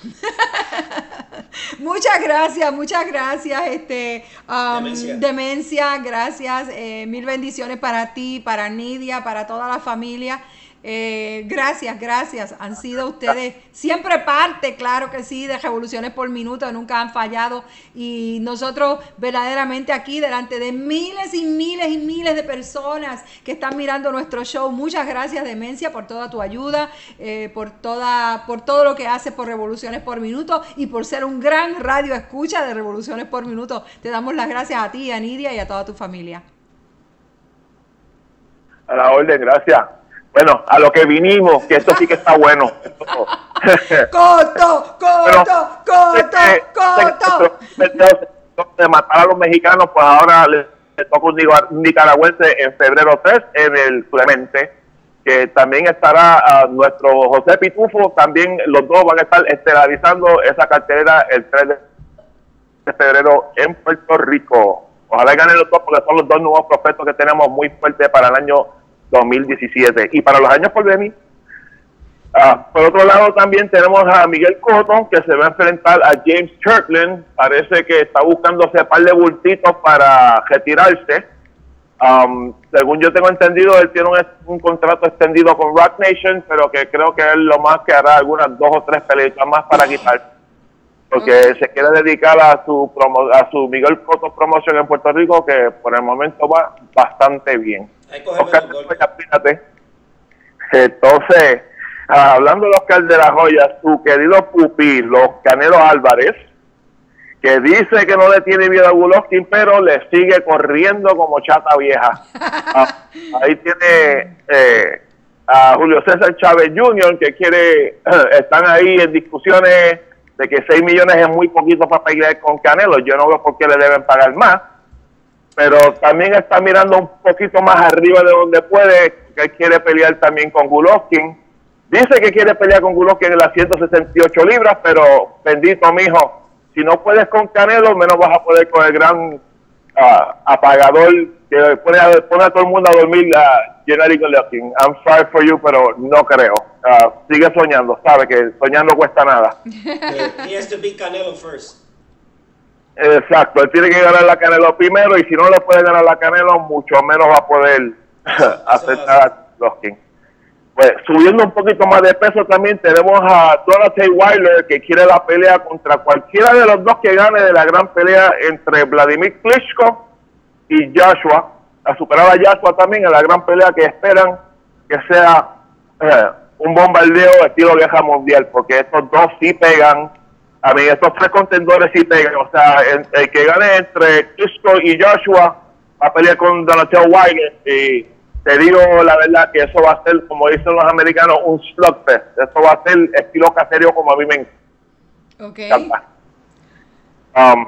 [SPEAKER 1] Muchas gracias, muchas gracias, este um, demencia. demencia, gracias, eh, mil bendiciones para ti, para Nidia, para toda la familia. Eh, gracias, gracias. Han sido ustedes siempre parte, claro que sí, de Revoluciones por Minuto, nunca han fallado. Y nosotros verdaderamente aquí, delante de miles y miles y miles de personas que están mirando nuestro show, muchas gracias, Demencia, por toda tu ayuda, eh, por, toda, por todo lo que haces por Revoluciones por Minuto y por ser un gran radio escucha de Revoluciones por Minuto. Te damos las gracias a ti, a Nidia y a toda tu familia.
[SPEAKER 11] A la orden, gracias. Bueno, a lo que vinimos, que esto sí que está bueno.
[SPEAKER 1] ¡Coto, coto, coto, coto!
[SPEAKER 11] De matar a los mexicanos, pues ahora le, le toca un nicaragüense en febrero tres en el Clemente. que también estará uh, nuestro José Pitufo, también los dos van a estar estelarizando esa cartelera el tres de febrero en Puerto Rico. Ojalá ganen los dos porque son los dos nuevos prospectos que tenemos muy fuertes para el año dos mil diecisiete y para los años por venir. Uh, por otro lado también tenemos a Miguel Cotton, que se va a enfrentar a James Kirkland. Parece que está buscándose un par de bultitos para retirarse. Um, según yo tengo entendido, él tiene un, un contrato extendido con Rock Nation, pero que creo que él lo más que hará algunas dos o tres peleas más para quitarse, porque okay. se quiere dedicar a su promo, a su Miguel Cotton Promotion en Puerto Rico, que por el momento va bastante bien. Oscar, fíjate. Entonces, ah, hablando de Oscar de la Hoya, su querido pupilo Canelo Álvarez, que dice que no le tiene miedo a Golovkin, pero le sigue corriendo como chata vieja. Ah, ahí tiene eh, a Julio César Chávez junior, que quiere, eh, están ahí en discusiones de que seis millones es muy poquito para pelear con Canelo. Yo no veo por qué le deben pagar más, pero también está mirando un poquito más arriba de donde puede, que él quiere pelear también con Golovkin. Dice que quiere pelear con Golovkin en las ciento sesenta y ocho libras, pero bendito mijo, si no puedes con Canelo, menos vas a poder con el gran uh, apagador que pone a, pone a todo el mundo a dormir, uh, Gennady Golovkin. I'm sorry for you, pero no creo. Uh, sigue soñando, sabe que soñar no cuesta nada.
[SPEAKER 2] He has to beat Canelo first.
[SPEAKER 11] Exacto, él tiene que ganar la Canelo primero, y si no le puede ganar la Canelo, mucho menos va a poder aceptar a Golovkin. Pues subiendo un poquito más de peso también tenemos a Deontay Wilder, que quiere la pelea contra cualquiera de los dos que gane de la gran pelea entre Vladimir Klitschko y Joshua, a superar a Joshua también en la gran pelea que esperan que sea eh, un bombardeo estilo guerra mundial, porque estos dos sí pegan, a mí estos tres contendores sí pegan, o sea, el, el que gane entre Klitschko y Joshua va a pelear con Deontay Wilder, y te digo la verdad que eso va a ser, como dicen los americanos, un slugfest. Eso va a ser estilo casero como a mí me encanta. Okay. Um,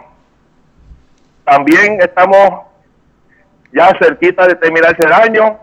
[SPEAKER 11] también estamos ya cerquita de terminarse el año,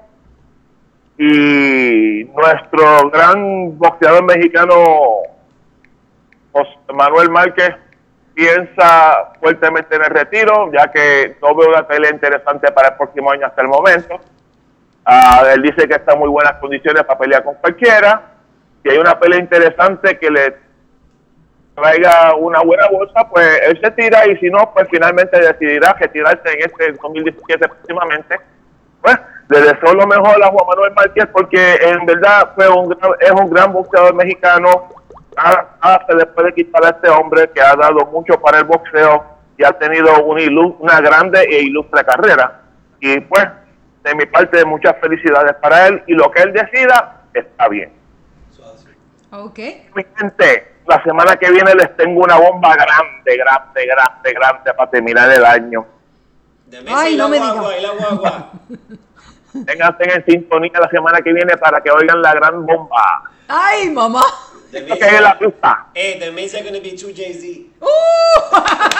[SPEAKER 11] y nuestro gran boxeador mexicano José Manuel Márquez piensa fuertemente en el retiro, ya que no veo una pelea interesante para el próximo año hasta el momento. Uh, él dice que está en muy buenas condiciones para pelear con cualquiera. Si hay una pelea interesante que le traiga una buena bolsa, pues él se tira, y si no, pues finalmente decidirá retirarse en este dos mil diecisiete próximamente. Pues le deseo lo mejor a Juan Manuel Márquez, porque en verdad fue un gran, es un gran boxeador mexicano. Nada, nada se le puede quitar a este hombre que ha dado mucho para el boxeo y ha tenido una, una grande e ilustre carrera. Y pues, de mi parte, muchas felicidades para él, y lo que él decida está bien.
[SPEAKER 1] Ok.
[SPEAKER 11] Mi gente, la semana que viene les tengo una bomba grande, grande, grande, grande para terminar el año.
[SPEAKER 1] Ay, no me digas.
[SPEAKER 11] Ténganse en sintonía la semana que viene para que oigan la gran bomba.
[SPEAKER 1] Ay, mamá.
[SPEAKER 11] ¿Qué es la pista?
[SPEAKER 2] Hey, the means are going to be two Jay-Z.
[SPEAKER 1] Uh,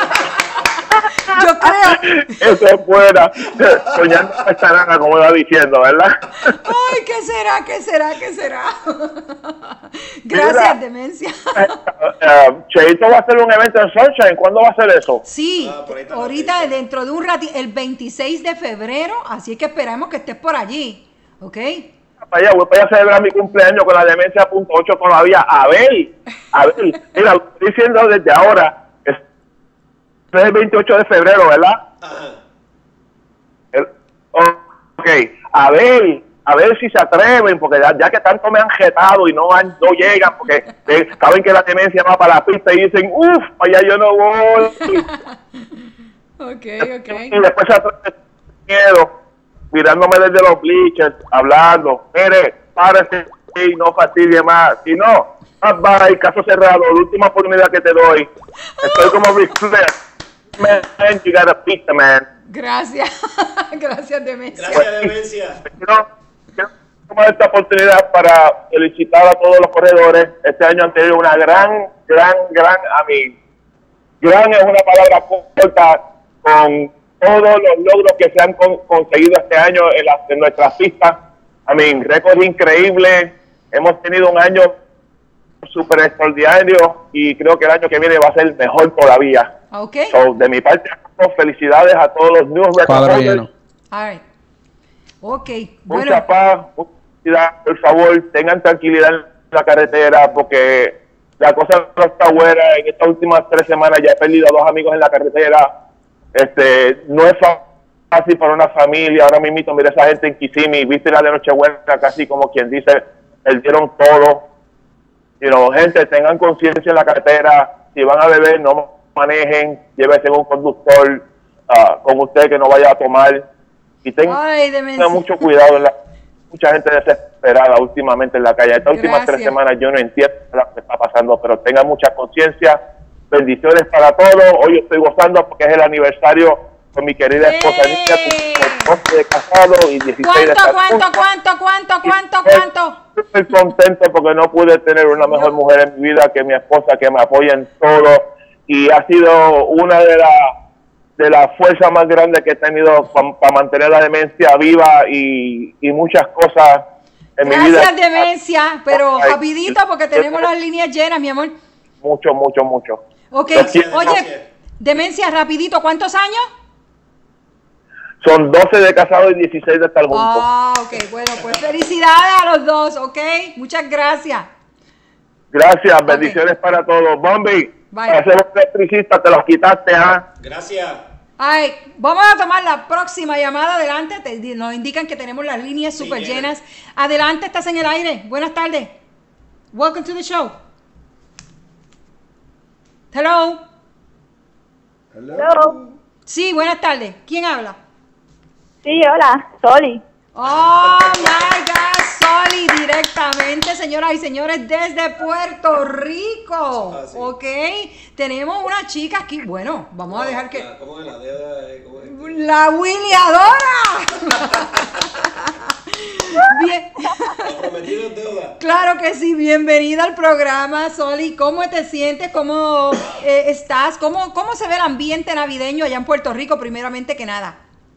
[SPEAKER 1] yo creo.
[SPEAKER 11] Eso es buena. Soñando esta nana, como iba diciendo, ¿verdad?
[SPEAKER 1] Ay, ¿qué será? ¿Qué será? ¿Qué será? Gracias, Mira, Demencia.
[SPEAKER 11] Uh, uh, Cheito va a hacer un evento en Sunshine. ¿Cuándo va a hacer eso?
[SPEAKER 1] Sí, ah, ahorita dentro de un ratito, el veintiséis de febrero, así que esperamos que estés por allí, ¿ok?
[SPEAKER 11] Para allá, voy para allá a celebrar mi cumpleaños con la demencia punto ocho todavía. A ver, a ver, mira, lo estoy diciendo desde ahora. Es el veintiocho de febrero, ¿verdad? El, ok, a ver, a ver si se atreven, porque ya, ya que tanto me han jetado y no, han, no llegan, porque eh, saben que la demencia va para la pista y dicen, uff, para allá yo no voy.
[SPEAKER 1] Ok, ok.
[SPEAKER 11] Y después se atreven miedo, mirándome desde los bleachers, hablando, mire, párese y no fastidie más, si no, bye, caso cerrado, la última oportunidad que te doy. Estoy como Ric Flair. Man, you got a pizza, man.
[SPEAKER 1] Gracias, gracias, Demencia.
[SPEAKER 2] Gracias, Demencia.
[SPEAKER 11] Quiero, quiero tomar esta oportunidad para felicitar a todos los corredores. Este año han tenido una gran, gran, gran, a mí, gran es una palabra corta, con todos los logros que se han con, conseguido este año en, la, en nuestras pistas. I mean, récord increíble. Hemos tenido un año súper extraordinario y creo que el año que viene va a ser mejor todavía.
[SPEAKER 1] Okay.
[SPEAKER 11] So, de mi parte, felicidades a todos los new record holders.
[SPEAKER 1] All right. Ok,
[SPEAKER 11] Mucha
[SPEAKER 1] bueno.
[SPEAKER 11] paz, mucha felicidad, por favor, tengan tranquilidad en la carretera porque la cosa no está buena. En estas últimas tres semanas ya he perdido a dos amigos en la carretera. Este, no es fácil para una familia. Ahora mismo, mira esa gente en Kissimmee, viste la de Nochebuena, casi como quien dice, perdieron todo. You know, gente, tengan conciencia en la carretera. Si van a beber, no manejen, llévense un conductor uh, con usted que no vaya a tomar. Y tengan tenga mucho cuidado. En la, mucha gente desesperada últimamente en la calle. Estas últimas
[SPEAKER 1] Gracias.
[SPEAKER 11] tres semanas yo no entiendo lo que está pasando, pero tengan mucha conciencia. Bendiciones para todos. Hoy estoy gozando porque es el aniversario con mi querida esposa Nidia, con doce de casado y dieciséis de
[SPEAKER 1] ¿Cuánto,
[SPEAKER 11] casado.
[SPEAKER 1] cuánto, cuánto, cuánto, cuánto, cuánto?
[SPEAKER 11] Estoy contento porque no pude tener una mejor mujer en mi vida que mi esposa, que me apoya en todo, y ha sido una de las de la fuerza más grande que he tenido para pa mantener la demencia viva y, y muchas cosas en mi vida.
[SPEAKER 1] Gracias, demencia, pero rapidito porque tenemos las líneas llenas, mi amor.
[SPEAKER 11] Mucho, mucho, mucho.
[SPEAKER 1] Ok,
[SPEAKER 11] Los quiero.
[SPEAKER 1] oye, demencia, rapidito, ¿cuántos años?
[SPEAKER 11] Son doce de casado y dieciséis de estar juntos.
[SPEAKER 1] Ah, ok, bueno, pues felicidades a los dos, ok, muchas gracias.
[SPEAKER 11] Gracias, bendiciones para todos. Bomby, para ser electricista te los quitaste, ¿ah?
[SPEAKER 2] Gracias.
[SPEAKER 1] Ay, vamos a tomar la próxima llamada. Adelante, te, nos indican que tenemos las líneas súper
[SPEAKER 2] Sí,
[SPEAKER 1] llenas. Adelante, estás en el aire. Buenas tardes. Welcome to the show. Hello.
[SPEAKER 13] Hello.
[SPEAKER 1] Sí, buenas tardes. ¿Quién habla?
[SPEAKER 13] Sí, hola, Soli.
[SPEAKER 1] Oh my God, Soli, directamente, señoras y señores, desde Puerto Rico.
[SPEAKER 2] Ah, sí.
[SPEAKER 1] Ok, tenemos una chica aquí. Bueno, vamos a dejar que.
[SPEAKER 2] La- ¿Cómo es la deuda? eh, ¿Cómo es?
[SPEAKER 1] La Williadora. Bien.
[SPEAKER 2] Lo prometido es deuda.
[SPEAKER 1] Claro que sí, bienvenida al programa, Soli. ¿Cómo te sientes? ¿Cómo eh, estás? ¿Cómo, ¿Cómo se ve el ambiente navideño allá en Puerto Rico, primeramente que nada?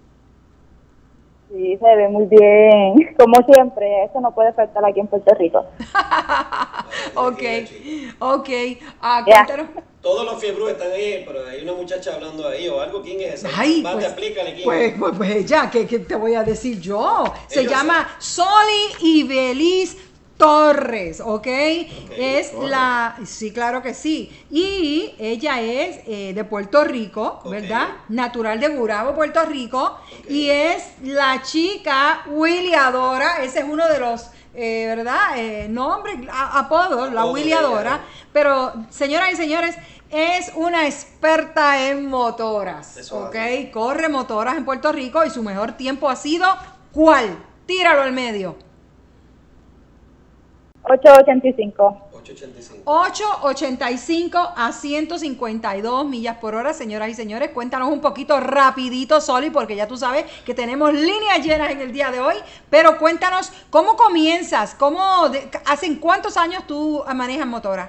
[SPEAKER 13] Sí, se ve muy bien. Como siempre, eso no puede faltar aquí en Puerto Rico.
[SPEAKER 1] Ok, ok. Ah,
[SPEAKER 13] Ya.
[SPEAKER 1] cuéntanos.
[SPEAKER 2] Todos los fiebros están ahí, pero hay una muchacha hablando ahí o algo. ¿Quién es esa?
[SPEAKER 1] Ay,
[SPEAKER 2] Más
[SPEAKER 1] pues,
[SPEAKER 2] explícale quién
[SPEAKER 1] pues,
[SPEAKER 2] es.
[SPEAKER 1] pues, pues ella, ¿qué, qué te voy a decir yo? Se
[SPEAKER 2] Ellos
[SPEAKER 1] llama Soli Ibeliz Torres, ¿ok? Es
[SPEAKER 2] Torres.
[SPEAKER 1] la, sí, claro que sí. Y ella es eh, de Puerto Rico,
[SPEAKER 2] Ok.
[SPEAKER 1] ¿verdad? Natural de Gurabo, Puerto Rico. Y es la chica Williadora, ese es uno de los, eh, ¿verdad? Eh, nombres, a- apodos, la
[SPEAKER 2] Apodo de
[SPEAKER 1] Williadora.
[SPEAKER 2] ella,
[SPEAKER 1] Pero, señoras y señores, es una experta en motoras,
[SPEAKER 2] Eso
[SPEAKER 1] ¿ok?
[SPEAKER 2] hace.
[SPEAKER 1] Corre motoras en Puerto Rico y su mejor tiempo ha sido, ¿cuál? Tíralo al medio.
[SPEAKER 13] ochocientos ochenta y cinco.
[SPEAKER 2] ocho ochenta y cinco.
[SPEAKER 1] ochocientos ochenta y cinco a ciento cincuenta y dos millas por hora, señoras y señores. Cuéntanos un poquito rapidito, Soli, porque ya tú sabes que tenemos líneas llenas en el día de hoy. Pero cuéntanos, ¿cómo comienzas? ¿Cómo de- ¿Hacen cuántos años tú manejas motora?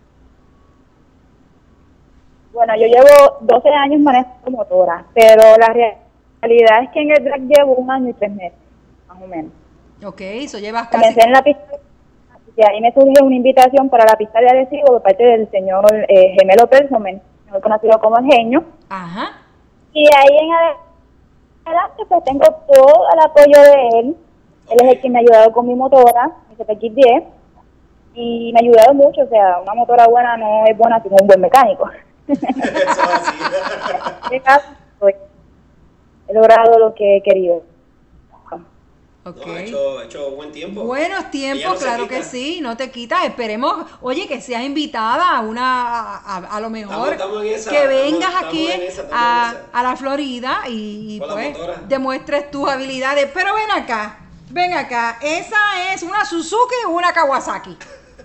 [SPEAKER 13] Bueno, yo llevo doce años manejando motora, pero la realidad es que en el drag llevo un año y tres meses, más o menos.
[SPEAKER 1] Ok, eso llevas casi...
[SPEAKER 13] Comencé en la pista, y ahí me surgió una invitación para la pista de adhesivo por parte del señor eh, Gemelo Persomen, mejor conocido como el Genio.
[SPEAKER 1] Ajá.
[SPEAKER 13] Y ahí en adelante pues tengo todo el apoyo de él. Él es el que me ha ayudado con mi motora, mi C P X diez, y me ha ayudado mucho. O sea, una motora buena no es buena sin un buen mecánico.
[SPEAKER 2] Eso es así.
[SPEAKER 13] En este caso, pues, he logrado lo que he querido.
[SPEAKER 1] Ok.
[SPEAKER 2] No, ha hecho, ha hecho buen tiempo.
[SPEAKER 1] Buenos
[SPEAKER 2] Ella
[SPEAKER 1] tiempos,
[SPEAKER 2] no se
[SPEAKER 1] claro
[SPEAKER 2] quita.
[SPEAKER 1] que sí, no te quitas. Esperemos, oye, que seas invitada a una, a, a- a lo mejor,
[SPEAKER 2] Estamos- estamos en esa,
[SPEAKER 1] que
[SPEAKER 2] estamos-
[SPEAKER 1] vengas
[SPEAKER 2] estamos
[SPEAKER 1] aquí
[SPEAKER 2] en esa, estamos
[SPEAKER 1] a,
[SPEAKER 2] en esa.
[SPEAKER 1] a la Florida y, y,
[SPEAKER 2] Con la
[SPEAKER 1] pues
[SPEAKER 2] motora.
[SPEAKER 1] demuestres tus habilidades. Pero ven acá, ven acá, ¿esa es una Suzuki o una Kawasaki?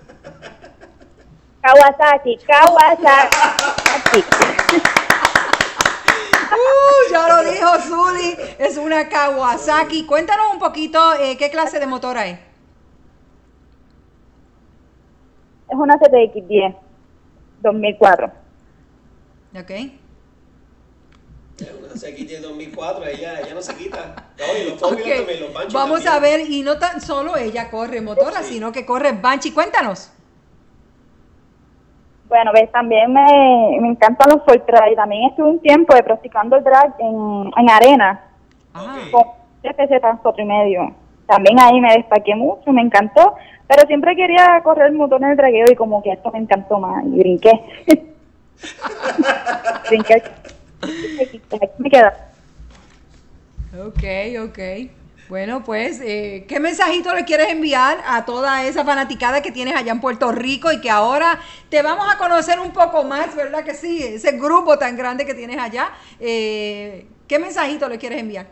[SPEAKER 13] Kawasaki, Kawasaki.
[SPEAKER 1] Uh, ya lo dijo Soli, es una Kawasaki. Cuéntanos un poquito eh, qué clase de motora es.
[SPEAKER 13] Es una C P X diez, dos mil cuatro.
[SPEAKER 1] Ok.
[SPEAKER 2] Una C X de dos mil cuatro, ella, ella no se quita. No, y los
[SPEAKER 1] Okay.
[SPEAKER 2] también, los Banshee
[SPEAKER 1] Vamos
[SPEAKER 2] también.
[SPEAKER 1] a ver, y no tan solo ella corre motora,
[SPEAKER 2] Sí.
[SPEAKER 1] sino que corre Banshee. Cuéntanos.
[SPEAKER 13] Bueno, ves, también me, me encantan los full trail. También estuve un tiempo de practicando el drag en, en arena.
[SPEAKER 2] Ok.
[SPEAKER 13] Con tres pesetas, cuatro y medio. También ahí me destaqué mucho, me encantó. Pero siempre quería correr el motor en el dragueo y como que esto me encantó más. Y brinqué. brinqué. Aquí me queda.
[SPEAKER 1] Ok, ok. Bueno, pues, eh, ¿qué mensajito le quieres enviar a toda esa fanaticada que tienes allá en Puerto Rico y que ahora te vamos a conocer un poco más, ¿verdad que sí? Ese grupo tan grande que tienes allá. Eh, ¿Qué mensajito le quieres enviar?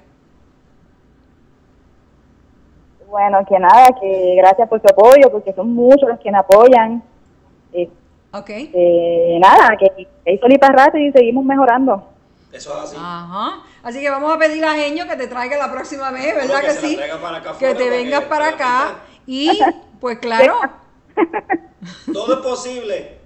[SPEAKER 13] Bueno, que nada, que gracias por su apoyo, porque son muchos los que me apoyan. Eh,
[SPEAKER 1] Ok.
[SPEAKER 13] eh, nada, que que hay Soli para rato y seguimos mejorando.
[SPEAKER 2] Eso es así.
[SPEAKER 1] Ajá. Así que vamos a pedirle a Genio que te traiga la próxima vez, ¿verdad
[SPEAKER 2] Bueno, que
[SPEAKER 1] que,
[SPEAKER 2] se la
[SPEAKER 1] sí?
[SPEAKER 2] traiga para acá
[SPEAKER 1] Que
[SPEAKER 2] afuera
[SPEAKER 1] te
[SPEAKER 2] para
[SPEAKER 1] vengas
[SPEAKER 2] que
[SPEAKER 1] para
[SPEAKER 2] pueda
[SPEAKER 1] acá.
[SPEAKER 2] pintar.
[SPEAKER 1] Y, pues claro.
[SPEAKER 2] Todo es posible.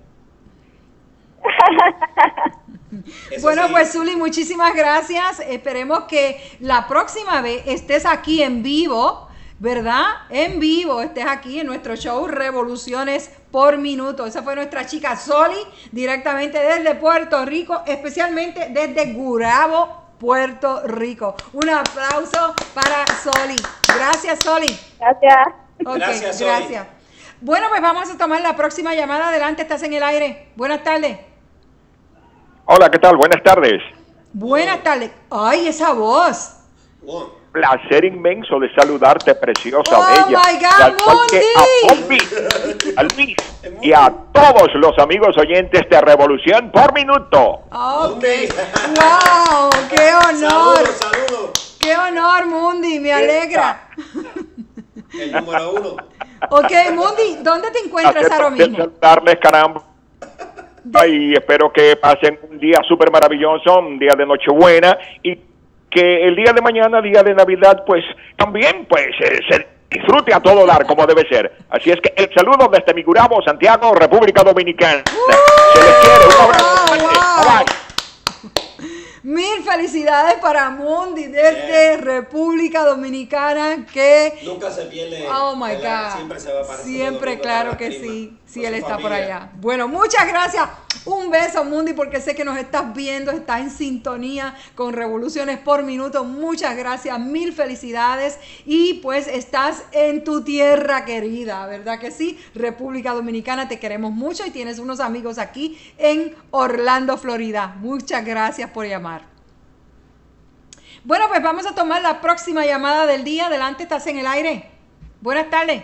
[SPEAKER 2] Eso
[SPEAKER 1] Bueno,
[SPEAKER 2] sí.
[SPEAKER 1] pues Soli, muchísimas gracias. Esperemos que la próxima vez estés aquí en vivo, ¿verdad? En vivo, estés aquí en nuestro show Revoluciones por Minuto. Esa fue nuestra chica Soli, directamente desde Puerto Rico, especialmente desde Gurabo, Puerto Rico. Un aplauso para Soli. Gracias, Soli.
[SPEAKER 13] Gracias.
[SPEAKER 1] Ok,
[SPEAKER 2] Gracias, Soli.
[SPEAKER 1] gracias. Bueno, pues vamos a tomar la próxima llamada. Adelante, estás en el aire. Buenas tardes.
[SPEAKER 14] Hola, ¿qué tal? Buenas tardes.
[SPEAKER 1] Buenas tardes. Ay, esa voz.
[SPEAKER 2] Wow.
[SPEAKER 14] Placer inmenso de saludarte, preciosa,
[SPEAKER 1] Oh,
[SPEAKER 14] bella.
[SPEAKER 1] my God,
[SPEAKER 14] Y al igual que a
[SPEAKER 1] Mundi.
[SPEAKER 14] Bomby, a Luis y a todos los amigos oyentes de Revolución por Minuto.
[SPEAKER 1] Ok. Wow, qué honor.
[SPEAKER 2] Saludos, saludos.
[SPEAKER 1] Qué honor, Mundi. Me alegra.
[SPEAKER 2] El número uno.
[SPEAKER 1] Ok, Mundi, ¿dónde te encuentras
[SPEAKER 14] Placer
[SPEAKER 1] ahora
[SPEAKER 14] de
[SPEAKER 1] mismo?
[SPEAKER 14] saludarles, caramba. Y espero que pasen un día súper maravilloso, un día de Nochebuena, y que el día de mañana, día de Navidad, pues también pues eh, se disfrute a todo dar como debe ser. Así es que el saludo desde mi Gurabo, Santiago, República Dominicana. Se les quiere, un abrazo fuerte.
[SPEAKER 1] wow.
[SPEAKER 14] Bye, bye.
[SPEAKER 1] Mil felicidades para Mundi desde República Dominicana, que
[SPEAKER 2] Nunca se pierde.
[SPEAKER 1] oh my
[SPEAKER 2] ¿verdad?
[SPEAKER 1] God,
[SPEAKER 2] Siempre se va para
[SPEAKER 1] siempre,
[SPEAKER 2] Santo Domingo,
[SPEAKER 1] claro
[SPEAKER 2] para
[SPEAKER 1] que
[SPEAKER 2] la prima,
[SPEAKER 1] sí, sí,
[SPEAKER 2] con
[SPEAKER 1] él
[SPEAKER 2] su
[SPEAKER 1] está por
[SPEAKER 2] familia.
[SPEAKER 1] allá. Bueno, muchas gracias, un beso, Mundi, porque sé que nos estás viendo, estás en sintonía con Revoluciones por Minuto. Muchas gracias, mil felicidades, y pues estás en tu tierra querida, ¿verdad que sí? República Dominicana, te queremos mucho y tienes unos amigos aquí en Orlando, Florida. Muchas gracias por llamar. Bueno, pues vamos a tomar la próxima llamada del día. Adelante, estás en el aire. Buenas tardes.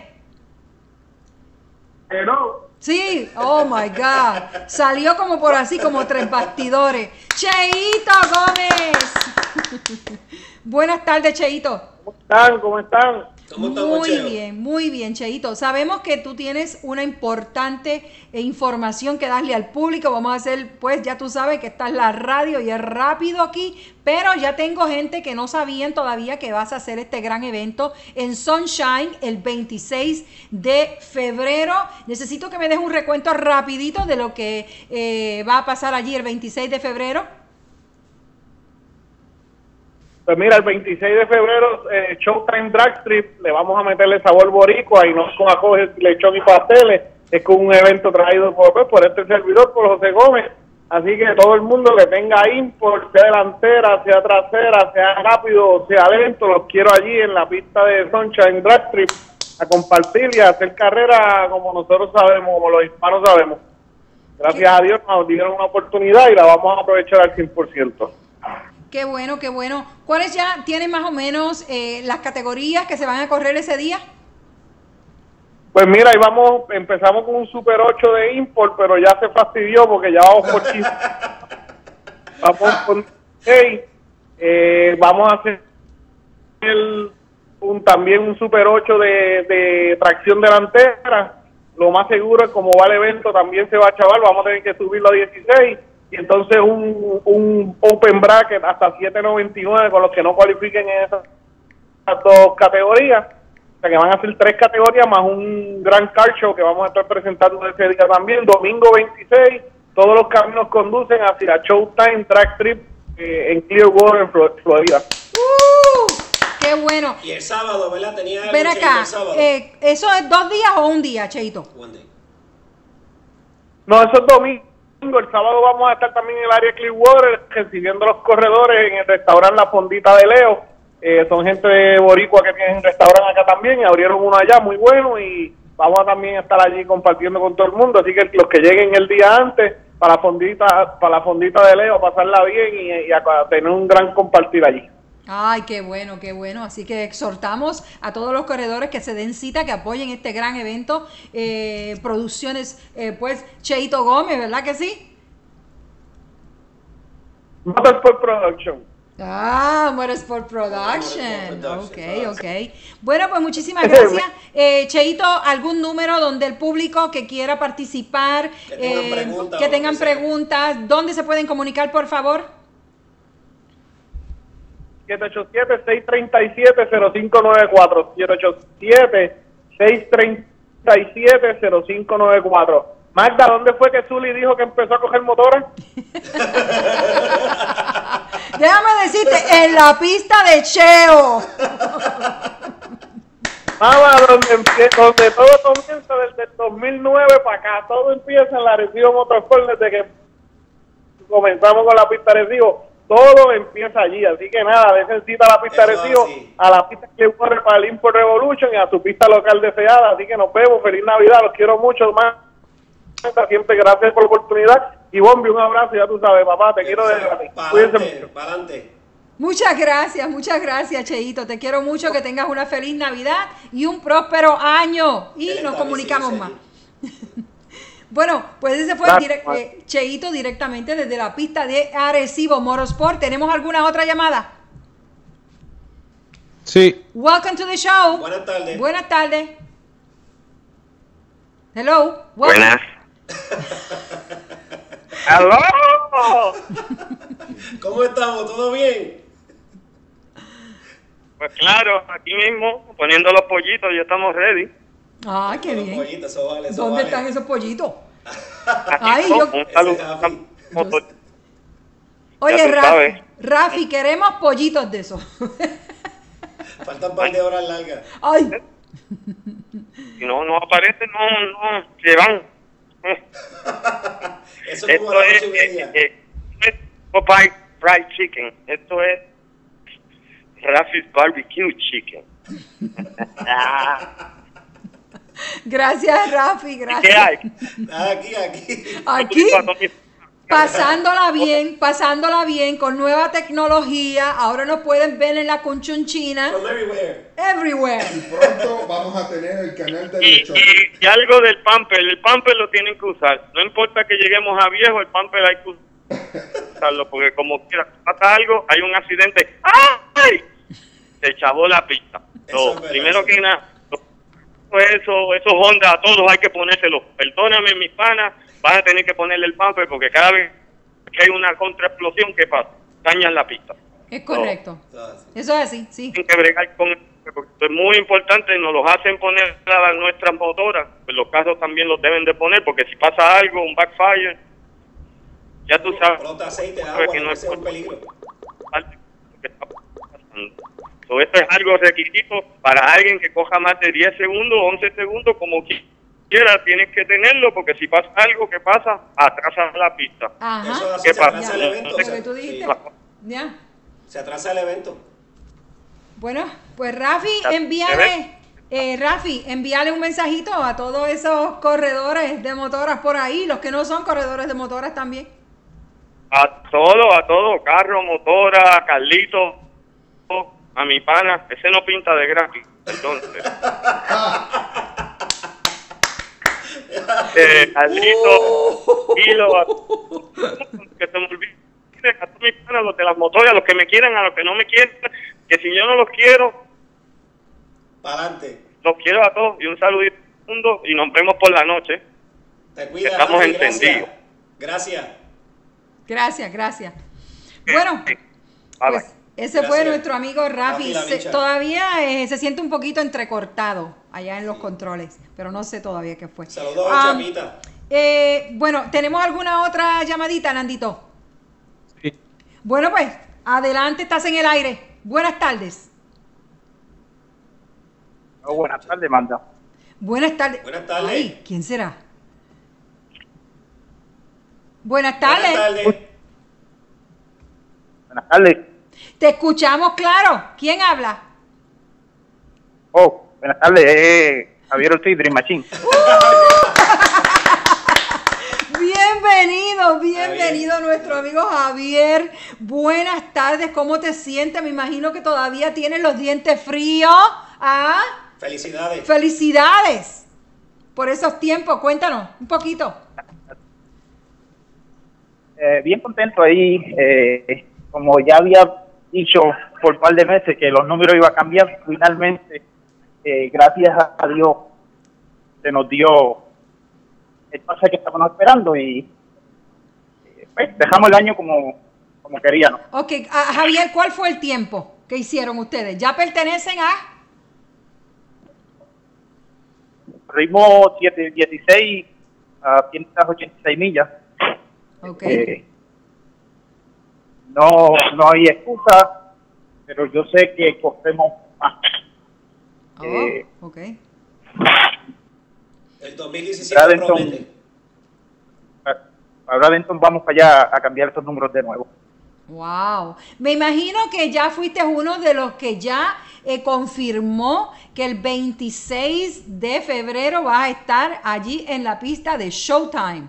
[SPEAKER 15] Hello.
[SPEAKER 1] Sí, oh my God. Salió como por así, como tres bastidores. Cheito Gomez. Buenas tardes, Cheito.
[SPEAKER 15] ¿Cómo están? ¿Cómo están?
[SPEAKER 2] ¿Cómo estamos,
[SPEAKER 1] Muy
[SPEAKER 2] Cheo?
[SPEAKER 1] bien, muy bien, Cheito. Sabemos que tú tienes una importante eh, información que darle al público. Vamos a hacer, pues ya tú sabes que está en la radio y es rápido aquí, pero ya tengo gente que no sabían todavía que vas a hacer este gran evento en Sunshine el veintiséis de febrero. Necesito que me des un recuento rapidito de lo que eh, va a pasar allí el veintiséis de febrero.
[SPEAKER 15] Pues mira, el veintiséis de febrero, eh, Showtime Drag Strip, le vamos a meterle sabor boricua y no con acoge lechón y pasteles, es con un evento traído por, pues, por este servidor, por José Gómez. Así que todo el mundo que tenga import, sea delantera, sea trasera, sea rápido, sea lento, los quiero allí en la pista de Sunshine Drag Strip a compartir y a hacer carrera como nosotros sabemos, como los hispanos sabemos. Gracias a Dios nos dieron una oportunidad y la vamos a aprovechar al cien por ciento.
[SPEAKER 1] Qué bueno, qué bueno. ¿Cuáles ya tienen más o menos eh, las categorías que se van a correr ese día?
[SPEAKER 15] Pues mira, ahí vamos, empezamos con un Super ocho de import, pero ya se fastidió porque ya vamos por quince. Vamos con seis. Eh, vamos a hacer el, un, también un Super ocho de, de tracción delantera. Lo más seguro es como va el evento, también se va a chaval, vamos a tener que subirlo a dieciséis. Y entonces un, un open bracket hasta siete noventa y nueve con los que no cualifiquen en esas dos categorías. O sea que van a ser tres categorías más un gran car show que vamos a estar presentando ese día también. Domingo veintiséis, todos los caminos conducen hacia Showtime Drag Strip eh, en Clearwater, Florida.
[SPEAKER 1] ¡Uh! ¡Qué bueno!
[SPEAKER 2] Y el sábado, ¿verdad? Tenía algo,
[SPEAKER 1] Ven acá,
[SPEAKER 2] el sábado.
[SPEAKER 1] eh, ¿eso es dos días o un día, Cheito?
[SPEAKER 15] No, eso es domingo. El sábado vamos a estar también en el área de Clearwater recibiendo a los corredores en el restaurante La Fondita de Leo. Eh, son gente de Boricua que tienen un restaurante acá también y abrieron uno allá muy bueno y vamos a también estar allí compartiendo con todo el mundo. Así que los que lleguen el día antes para la Fondita, para la Fondita de Leo, pasarla bien y, y a tener un gran compartir allí.
[SPEAKER 1] Ay, qué bueno, qué bueno. Así que exhortamos a todos los corredores que se den cita, que apoyen este gran evento. Eh, producciones, eh, pues, Cheito Gomez, ¿verdad que sí?
[SPEAKER 15] Motorsport Production.
[SPEAKER 1] Ah, Motorsport Production. Ok, ok. Bueno, pues muchísimas gracias. Eh, Cheito, ¿algún número donde el público que quiera participar,
[SPEAKER 2] que tengan,
[SPEAKER 1] eh,
[SPEAKER 2] preguntas,
[SPEAKER 1] que tengan
[SPEAKER 2] que
[SPEAKER 1] preguntas, ¿dónde se pueden comunicar, por favor?
[SPEAKER 15] siete ocho siete, seis tres siete, cero cinco nueve cuatro. siete ocho siete, seis tres siete, cero cinco nueve cuatro. Magda, ¿dónde fue que Soli dijo que empezó a coger motores?
[SPEAKER 1] Déjame decirte, en la pista de Cheo.
[SPEAKER 15] Mamá, donde, empie- donde todo comienza desde el dos mil nueve para acá. Todo empieza en la Arecibo Motorsport desde que comenzamos con la pista de Arecibo. Todo empieza allí, así que nada, dejen cita a la pista de Arecibo, a la pista que corre para el Import Revolution y a su pista local deseada. Así que nos vemos, feliz Navidad, los quiero mucho, más siempre gracias por la oportunidad. Y Bomby, un abrazo, ya tú sabes, papá, te quiero de gratis. Cuídense mucho.
[SPEAKER 2] Para adelante.
[SPEAKER 1] Muchas gracias, muchas gracias, Cheito. Te quiero mucho, que tengas una feliz Navidad y un próspero año. Y nos comunicamos más. Bueno, pues ese fue direct, eh, Cheito directamente desde la pista de Arecibo Motorsport. ¿Tenemos alguna otra llamada?
[SPEAKER 6] Sí.
[SPEAKER 1] Welcome to the show.
[SPEAKER 2] Buenas tardes.
[SPEAKER 1] Buenas tardes. Hello. Welcome.
[SPEAKER 16] Buenas. ¡Aló!
[SPEAKER 2] ¿Cómo estamos? ¿Todo bien?
[SPEAKER 16] Pues claro, aquí mismo, poniendo los pollitos, ya estamos ready.
[SPEAKER 1] Ah, qué bien.
[SPEAKER 2] Pollitos, eso vale, eso
[SPEAKER 1] ¿Dónde
[SPEAKER 2] vale.
[SPEAKER 1] están esos pollitos?
[SPEAKER 16] Aquí
[SPEAKER 1] Ay,
[SPEAKER 16] con
[SPEAKER 1] yo...
[SPEAKER 16] un saludo.
[SPEAKER 1] Oye,
[SPEAKER 16] Ya tú
[SPEAKER 1] Rafi,
[SPEAKER 16] sabes.
[SPEAKER 1] Rafi, queremos pollitos de esos.
[SPEAKER 2] Faltan un par de horas largas.
[SPEAKER 1] Ay.
[SPEAKER 16] Si no, no aparecen, no, no, se van.
[SPEAKER 2] Eso
[SPEAKER 16] es Esto es, eh, eh, es Popeye Fried Chicken. Esto es Rafi's Barbecue Chicken.
[SPEAKER 1] Gracias, Rafi, gracias.
[SPEAKER 16] ¿Qué hay?
[SPEAKER 2] Aquí, aquí.
[SPEAKER 1] Aquí, pasándola bien, pasándola bien, con nueva tecnología. Ahora nos pueden ver en la conchunchina.
[SPEAKER 2] Everywhere.
[SPEAKER 1] Everywhere.
[SPEAKER 17] Y pronto vamos a tener el canal de
[SPEAKER 16] Y,
[SPEAKER 17] lechón.
[SPEAKER 16] y, y algo del pamper, el pamper lo tienen que usar. No importa que lleguemos a viejo, el pamper hay que usarlo, porque como quiera, pasa algo, hay un accidente. ¡Ay! Se chavó la pista. So, primero que nada, eso, esos Honda a todos hay que ponérselos. Perdóname, mis panas, vas a tener que ponerle el pamper porque cada vez que hay una contraexplosión, ¿qué pasa? Dañan la pista.
[SPEAKER 1] Es correcto. Eso es así, sí.
[SPEAKER 16] Tienen que bregar con porque esto es muy importante, nos los hacen poner a nuestras motoras, pues los carros también los deben de poner, porque si pasa algo, un backfire, ya tú sabes
[SPEAKER 2] Brota aceite, agua,
[SPEAKER 16] que no es
[SPEAKER 2] un peligro.
[SPEAKER 16] lo que está pasando. So, esto es algo requisito para alguien que coja más de diez segundos, once segundos, como quiera, tienes que tenerlo, porque si pasa algo, ¿qué pasa? Atrasa la pista.
[SPEAKER 1] Ajá.
[SPEAKER 2] Eso
[SPEAKER 16] ¿Qué
[SPEAKER 2] se
[SPEAKER 16] pasa?
[SPEAKER 2] atrasa el evento.
[SPEAKER 1] Lo que tú dijiste. Ya.
[SPEAKER 2] Se atrasa el evento.
[SPEAKER 1] Bueno, pues Rafi, envíale, eh, Rafi, envíale un mensajito a todos esos corredores de motoras por ahí, los que no son corredores de motoras también.
[SPEAKER 16] A todo, a todo, carro, motora, Carlito, a mi pana, ese no pinta de gratis, entonces. eh, Carlito, Kilo, que se me olvide, a todos mis panas, los de las motoras, a los que me quieran, a los que no me quieran, que si yo no los quiero,
[SPEAKER 2] para adelante.
[SPEAKER 16] Los quiero a todos y un saludito al mundo y nos vemos por la noche.
[SPEAKER 2] Te cuidas,
[SPEAKER 16] estamos
[SPEAKER 2] Rafi,
[SPEAKER 16] entendidos.
[SPEAKER 2] Gracias.
[SPEAKER 1] Gracias, gracias. Bueno, pues ese fue nuestro amigo Rafi. Se, todavía eh, se siente un poquito entrecortado allá en los controles, pero no sé todavía qué fue.
[SPEAKER 2] Saludos a
[SPEAKER 1] Um,
[SPEAKER 2] Chapita.
[SPEAKER 1] eh, bueno, ¿tenemos alguna otra llamadita, Nandito?
[SPEAKER 6] Sí.
[SPEAKER 1] Bueno, pues, adelante, estás en el aire. Buenas tardes.
[SPEAKER 18] Oh, buenas tardes, Magda.
[SPEAKER 1] Buenas tardes.
[SPEAKER 2] Buenas tardes.
[SPEAKER 1] Ay, ¿quién será? Buenas tardes.
[SPEAKER 2] Buenas tardes.
[SPEAKER 18] Buenas tardes.
[SPEAKER 1] Te escuchamos claro. ¿Quién habla?
[SPEAKER 18] Oh, buenas tardes. Eh, Javier Ortiz, Dream Machine.
[SPEAKER 1] Bienvenido, bienvenido nuestro amigo Javier. Buenas tardes, ¿cómo te sientes? Me imagino que todavía tienes los dientes fríos. ¿Ah?
[SPEAKER 2] Felicidades.
[SPEAKER 1] Felicidades por esos tiempos. Cuéntanos un poquito.
[SPEAKER 18] Eh, bien contento ahí. Eh, como ya había dicho por un par de meses que los números iban a cambiar, finalmente, eh, gracias a Dios, se nos dio el pase que estábamos esperando y eh, pues, dejamos el año como, como queríamos.
[SPEAKER 1] Ok, ah, Javier, ¿cuál fue el tiempo que hicieron ustedes? ¿Ya pertenecen a...?
[SPEAKER 18] Ritmo siete dieciséis a ciento ochenta y seis millas.
[SPEAKER 1] Ok.
[SPEAKER 18] Eh, no, no hay excusa, pero yo sé que corremos más.
[SPEAKER 1] Oh,
[SPEAKER 18] eh,
[SPEAKER 1] ok.
[SPEAKER 2] El dos mil diecisiete promete.
[SPEAKER 18] Ahora Denton vamos para allá a cambiar estos números de nuevo.
[SPEAKER 1] Wow. Me imagino que ya fuiste uno de los que ya eh, confirmó que el veintiséis de febrero vas a estar allí en la pista de Showtime.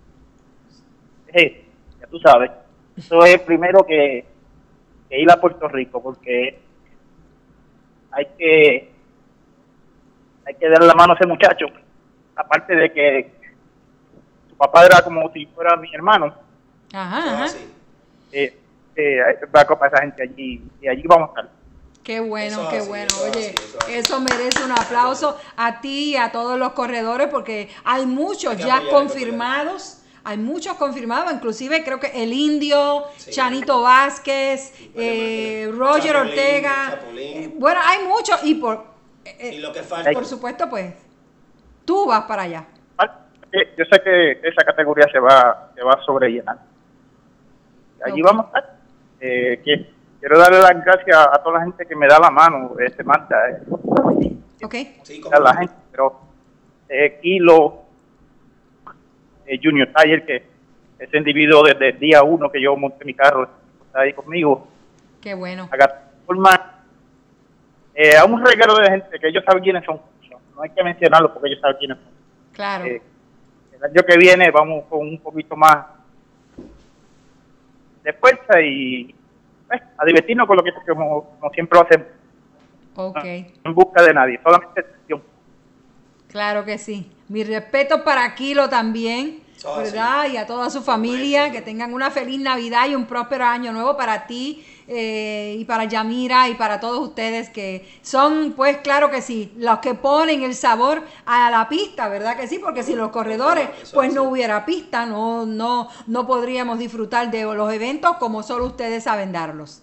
[SPEAKER 18] Sí, ya tú sabes. Eso es primero que, que ir a Puerto Rico, porque hay que hay que darle la mano a ese muchacho. Aparte de que su papá era como si fuera mi hermano.
[SPEAKER 1] Ajá, ajá.
[SPEAKER 18] Eh, eh, va a copar a esa gente allí y allí vamos a estar.
[SPEAKER 1] Qué bueno,
[SPEAKER 2] Eso
[SPEAKER 1] qué
[SPEAKER 2] así,
[SPEAKER 1] bueno.
[SPEAKER 2] eso
[SPEAKER 1] Oye,
[SPEAKER 2] así, eso así.
[SPEAKER 1] eso merece un aplauso a ti y a todos los corredores porque hay muchos
[SPEAKER 2] Hay que
[SPEAKER 1] ya
[SPEAKER 2] apoyar, hay que
[SPEAKER 1] confirmados. Hay muchos confirmados, inclusive creo que el Indio,
[SPEAKER 2] Sí.
[SPEAKER 1] Chanito Vázquez,
[SPEAKER 2] Vale,
[SPEAKER 1] eh,
[SPEAKER 2] vale.
[SPEAKER 1] Roger
[SPEAKER 2] Chapulín,
[SPEAKER 1] Ortega.
[SPEAKER 2] Chapulín.
[SPEAKER 1] Eh, bueno, hay muchos y por, eh,
[SPEAKER 2] Y lo que falta.
[SPEAKER 1] por supuesto, pues, tú vas para allá.
[SPEAKER 18] Yo sé que esa categoría se va se va a sobrellenar. Allí
[SPEAKER 1] Ok.
[SPEAKER 18] vamos a estar. Eh, que, quiero darle las gracias a toda la gente que me da la mano, este Marta, eh,
[SPEAKER 1] Ok.
[SPEAKER 2] Sí,
[SPEAKER 18] a la gente, pero eh, Kilo, eh, Junior Taller, que ese individuo desde el día uno que yo monté mi carro, está ahí conmigo,
[SPEAKER 1] Qué bueno.
[SPEAKER 18] a forma, eh, a un regalo de gente que ellos saben quiénes son. No hay que mencionarlo porque ellos saben quiénes son.
[SPEAKER 1] Claro.
[SPEAKER 18] Eh, el año que viene vamos con un poquito más de fuerza y pues, a divertirnos con lo que como, como siempre lo hacemos.
[SPEAKER 1] Ok.
[SPEAKER 18] No en busca de nadie, solamente atención.
[SPEAKER 1] Claro que sí. Mi respeto para Kilo también,
[SPEAKER 2] Oh,
[SPEAKER 1] ¿verdad? Y a toda su familia, que tengan una feliz Navidad y un próspero año nuevo para ti eh, y para Yamira y para todos ustedes que son, pues claro que sí, los que ponen el sabor a la pista, ¿verdad que sí? Porque si los corredores, pues no hubiera pista, no, no, no podríamos disfrutar de los eventos como solo ustedes saben darlos.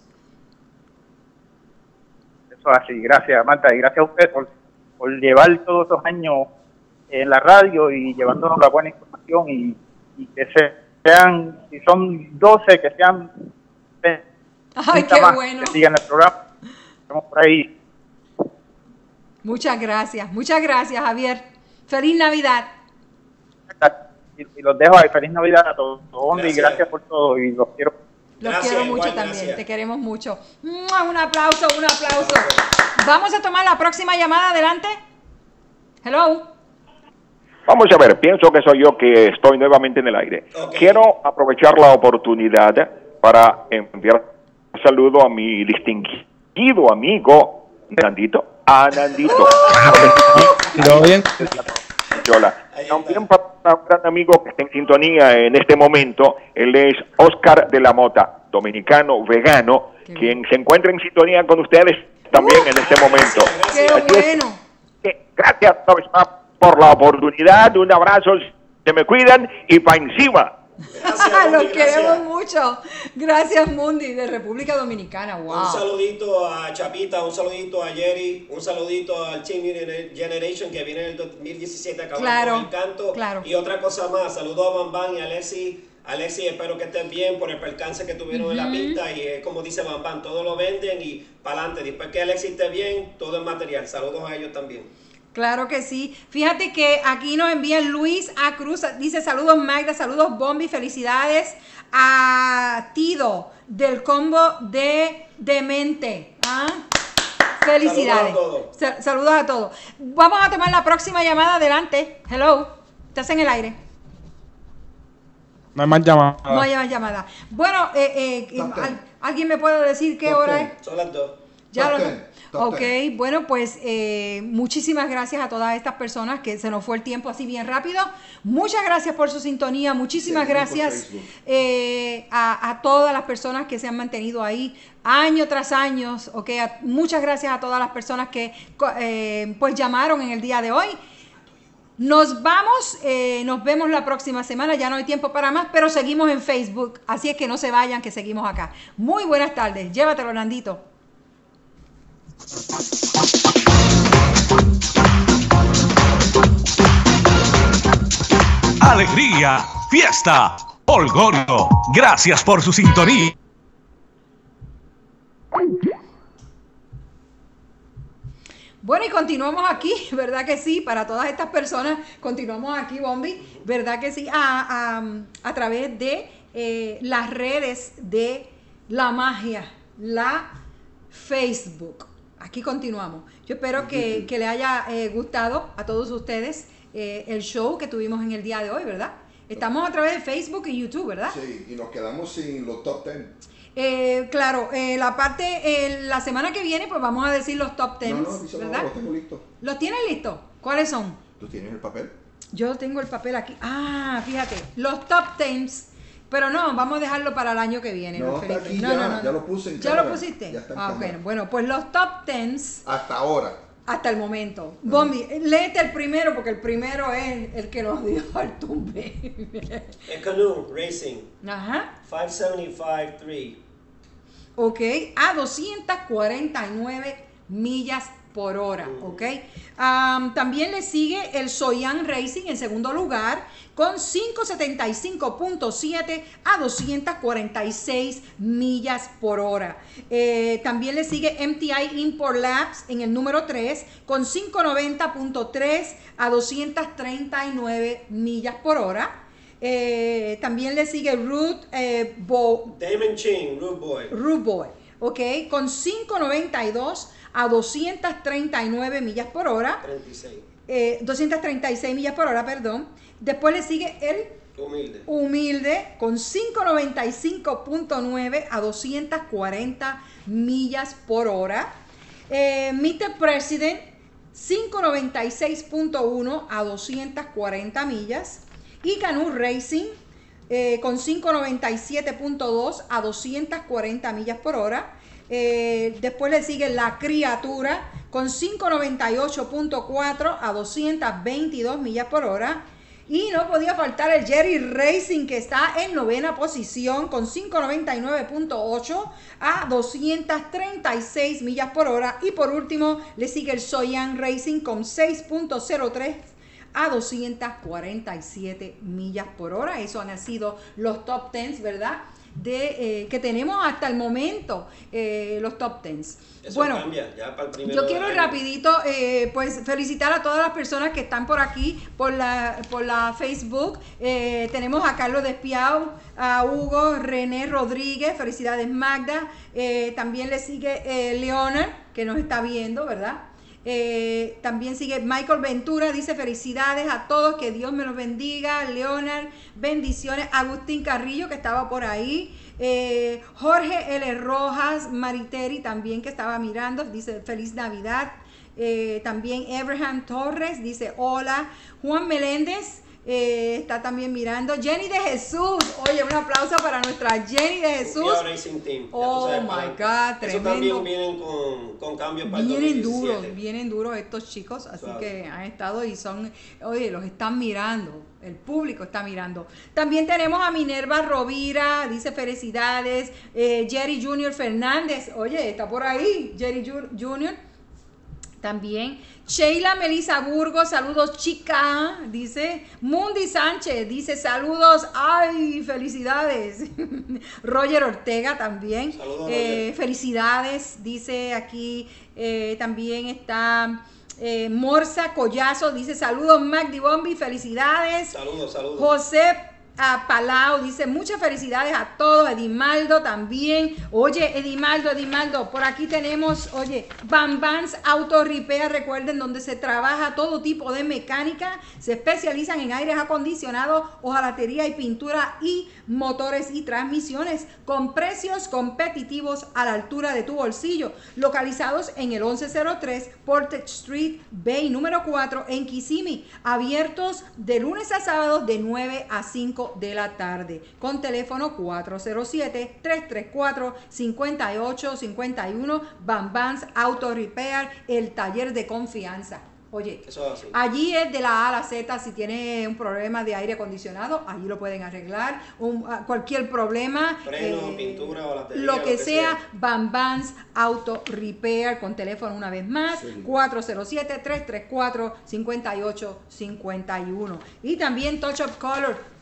[SPEAKER 18] Eso así, gracias Marta y gracias a usted por, por llevar todos esos años en la radio y llevándonos la buena información y, y que se, sean, si son doce, que sean
[SPEAKER 1] Ay, qué
[SPEAKER 18] más
[SPEAKER 1] bueno.
[SPEAKER 18] que sigan el programa. Estamos por ahí.
[SPEAKER 1] Muchas gracias, muchas gracias Javier. Feliz Navidad.
[SPEAKER 18] Y, y los dejo ahí. Feliz Navidad a todos. Bomby,
[SPEAKER 2] Gracias.
[SPEAKER 18] gracias por todo y los quiero.
[SPEAKER 1] Los
[SPEAKER 2] Gracias,
[SPEAKER 1] quiero mucho
[SPEAKER 2] igual,
[SPEAKER 1] también,
[SPEAKER 2] gracias.
[SPEAKER 1] te queremos mucho. ¡Mua! Un aplauso, un aplauso. Vamos a tomar la próxima llamada, adelante. Hello.
[SPEAKER 14] Vamos a ver, pienso que soy yo que estoy nuevamente en el aire.
[SPEAKER 2] Ok.
[SPEAKER 14] Quiero aprovechar la oportunidad para enviar un saludo a mi distinguido amigo Nandito. A Nandito.
[SPEAKER 3] ¿Todo bien?
[SPEAKER 14] Hola.
[SPEAKER 2] Ahí
[SPEAKER 14] También
[SPEAKER 2] está.
[SPEAKER 14] para un gran amigo que está en sintonía en este momento, él es Oscar de la Mota, dominicano, vegano,
[SPEAKER 1] Qué
[SPEAKER 14] quien se encuentra en sintonía con ustedes también en este momento.
[SPEAKER 1] Qué
[SPEAKER 14] Así es
[SPEAKER 1] bueno.
[SPEAKER 14] que gracias una vez más por la oportunidad, un abrazo, se me cuidan y pa' encima.
[SPEAKER 2] Gracias,
[SPEAKER 1] Los
[SPEAKER 2] Mundi,
[SPEAKER 1] queremos
[SPEAKER 2] gracias.
[SPEAKER 1] mucho. Gracias, Mundi, de República Dominicana.
[SPEAKER 2] Un
[SPEAKER 1] Wow.
[SPEAKER 2] saludito a Chapita, un saludito a Jerry, un saludito al Team Generation que viene en el dos mil diecisiete acabando
[SPEAKER 1] Claro,
[SPEAKER 2] con el canto.
[SPEAKER 1] claro.
[SPEAKER 2] Y otra cosa más, saludo a Bambán y a Alessi, Alexis, espero que estés bien por el percance que tuvieron uh-huh. en la pista y eh, como dice Bam Bam, todo lo venden y para adelante. Después que Alexis esté bien, todo es material. Saludos a ellos también.
[SPEAKER 1] Claro que sí. Fíjate que aquí nos envían Luis A. Cruz, dice saludos Magda, saludos Bomby, felicidades a Tido del combo de Demente. ¿Ah? Felicidades. Saludos a todos. Saludos a todos. Vamos a tomar la próxima llamada. Adelante. Hello. Estás en el aire.
[SPEAKER 15] No hay más llamadas.
[SPEAKER 1] No hay más llamadas. Bueno, eh, eh, ¿al, ¿alguien me puede decir qué
[SPEAKER 2] Top
[SPEAKER 1] hora
[SPEAKER 2] ten.
[SPEAKER 1] es?
[SPEAKER 2] Son las dos.
[SPEAKER 1] Ya
[SPEAKER 2] Top
[SPEAKER 1] lo,
[SPEAKER 2] ten.
[SPEAKER 1] Ok, ten. Bueno, pues eh, muchísimas gracias a todas estas personas que se nos fue el tiempo así bien rápido. Muchas gracias por su sintonía. Muchísimas sí, gracias eh, a, a todas las personas que se han mantenido ahí año tras año. Okay, a, muchas gracias a todas las personas que eh, pues llamaron en el día de hoy. Nos vamos, eh, nos vemos la próxima semana, ya no hay tiempo para más, pero seguimos en Facebook, así es que no se vayan, que seguimos acá. Muy buenas tardes, llévatelo, Nandito.
[SPEAKER 19] Alegría, fiesta, holgorio, gracias por su sintonía.
[SPEAKER 1] Bueno, y continuamos aquí, ¿verdad que sí? Para todas estas personas, continuamos aquí, Bomby, ¿verdad que sí? A, a, a través de eh, las redes de la magia, la Facebook. Aquí continuamos. Yo espero que, que le haya eh, gustado a todos ustedes eh, el show que tuvimos en el día de hoy, ¿verdad? Estamos a través de Facebook y YouTube, ¿verdad?
[SPEAKER 17] Sí, y nos quedamos sin los top ten.
[SPEAKER 1] Eh, claro, eh, la parte, eh, la semana que viene, pues vamos a decir los top ten,
[SPEAKER 17] no, no, ¿verdad? No, los tengo listos.
[SPEAKER 1] ¿Los tienes listos? ¿Cuáles son?
[SPEAKER 17] ¿Tú tienes el papel?
[SPEAKER 1] Yo tengo el papel aquí. Ah, fíjate, los top tens. Pero no, vamos a dejarlo para el año que viene.
[SPEAKER 17] No, está aquí,
[SPEAKER 1] no,
[SPEAKER 17] ya,
[SPEAKER 1] no, no,
[SPEAKER 17] ya lo puse en
[SPEAKER 1] ¿Ya
[SPEAKER 17] cámara.
[SPEAKER 1] lo pusiste?
[SPEAKER 17] Ya está en
[SPEAKER 1] ah,
[SPEAKER 17] cámara.
[SPEAKER 1] bueno, bueno, pues los top tens.
[SPEAKER 17] Hasta ahora.
[SPEAKER 1] Hasta el momento. Bombi, léete el primero porque el primero es el que nos dio el tumbe.
[SPEAKER 2] El Canoe Racing.
[SPEAKER 1] Ajá.
[SPEAKER 2] quinientos setenta y cinco tres.
[SPEAKER 1] Ok, a doscientas cuarenta y nueve millas por hora, ok. Um, también le sigue el Soyan Racing en segundo lugar con quinientos setenta y cinco punto siete a doscientas cuarenta y seis millas por hora. Eh, también le sigue M T I Import Labs en el número tres con quinientos noventa punto tres a doscientas treinta y nueve millas por hora. Eh, también le sigue Root eh, Bo
[SPEAKER 2] Damon Ching, Root Boy.
[SPEAKER 1] Root Boy, ok, con quinientos noventa y dos a doscientas treinta y nueve millas por hora.
[SPEAKER 2] treinta y seis.
[SPEAKER 1] Eh, doscientas treinta y seis millas por hora, perdón. Después le sigue el
[SPEAKER 2] Humilde.
[SPEAKER 1] Humilde con quinientos noventa y cinco punto nueve a doscientas cuarenta millas por hora. Eh, mister President, quinientos noventa y seis punto uno a doscientas cuarenta millas. Y Canoe Racing eh, con quinientos noventa y siete punto dos a doscientas cuarenta millas por hora. Eh, después le sigue La Criatura con quinientos noventa y ocho punto cuatro a doscientas veintidós millas por hora. Y no podía faltar el Jerry Racing, que está en novena posición con quinientos noventa y nueve punto ocho a doscientas treinta y seis millas por hora. Y por último le sigue el Soyan Racing con seis punto cero tres a doscientas cuarenta y siete millas por hora. Eso han sido los top tens, ¿verdad? De, eh, que tenemos hasta el momento, eh, los top tens.
[SPEAKER 2] Eso
[SPEAKER 1] bueno,
[SPEAKER 2] cambia, ya para el primero
[SPEAKER 1] yo quiero
[SPEAKER 2] del año.
[SPEAKER 1] rapidito eh, pues felicitar a todas las personas que están por aquí, por la, por la Facebook. Eh, tenemos a Carlos Despiau, a Hugo, René Rodríguez, felicidades Magda. Eh, también le sigue eh, Leonard, que nos está viendo, ¿verdad? Eh, también sigue Michael Ventura, dice felicidades a todos, que Dios me los bendiga. Leonard, bendiciones. Agustín Carrillo, que estaba por ahí. eh, Jorge L. Rojas Mariteri, también que estaba mirando, dice feliz Navidad. eh, también Abraham Torres dice hola. Juan Meléndez eh, está también mirando. Jenny de Jesús, oye, un aplauso para nuestra Jenny de Jesús.
[SPEAKER 2] Racing Team.
[SPEAKER 1] Oh
[SPEAKER 2] sabes,
[SPEAKER 1] my
[SPEAKER 2] para,
[SPEAKER 1] God, tremendo.
[SPEAKER 2] Eso también vienen con, con cambios para el
[SPEAKER 1] Vienen
[SPEAKER 2] dos mil diecisiete.
[SPEAKER 1] duros, vienen duros estos chicos, así
[SPEAKER 2] Suave.
[SPEAKER 1] que han estado y son, oye, los están mirando, el público está mirando. También tenemos a Minerva Rovira, dice felicidades. eh, Jerry Junior Fernández, oye, está por ahí, Jerry Junior También Sheila Melissa Burgos, saludos chica, dice. Mundi Sánchez dice saludos, ay, felicidades. Roger Ortega también,
[SPEAKER 2] Saludos,
[SPEAKER 1] eh,
[SPEAKER 2] Roger.
[SPEAKER 1] felicidades, dice aquí. eh, también está eh, Morsa Collazo, dice saludos Magdi Bomby, felicidades.
[SPEAKER 2] Saludos, saludos.
[SPEAKER 1] José a Palau dice muchas felicidades a todos. Edimaldo también. Oye, Edimaldo, Edimaldo, por aquí tenemos, oye, Bam Bam's Auto Repair, recuerden, donde se trabaja todo tipo de mecánica, se especializan en aires acondicionados, hojalatería y pintura y motores y transmisiones con precios competitivos a la altura de tu bolsillo, localizados en el once cero tres Portage Street, Bay número cuatro en Kissimmee, abiertos de lunes a sábado de nueve a cinco de la tarde, con teléfono cuatro cero siete, tres tres cuatro, cinco ocho cinco uno. Bam Bam's Auto Repair, el taller de confianza. Oye,
[SPEAKER 2] Eso es así.
[SPEAKER 1] allí es de la A a la Z. Si tiene un problema de aire acondicionado, allí lo pueden arreglar. Un, cualquier problema,
[SPEAKER 2] Freno,
[SPEAKER 1] eh,
[SPEAKER 2] pintura, holatería,
[SPEAKER 1] lo que,
[SPEAKER 2] lo que
[SPEAKER 1] sea,
[SPEAKER 2] sea.
[SPEAKER 1] Bam Bam's Auto Repair, con teléfono una vez más,
[SPEAKER 2] Sí.
[SPEAKER 1] cuatro cero siete, tres tres cuatro, cinco ocho cinco uno. Y también Touch of Color.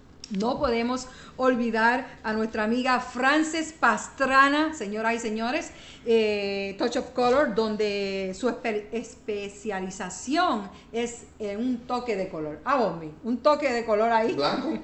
[SPEAKER 1] No podemos olvidar a nuestra amiga Frances Pastrana, señoras y señores, eh, Touch of Color, donde su espe especialización es en un toque de color. Ah, Bombi, un toque de color ahí.
[SPEAKER 17] Blanco.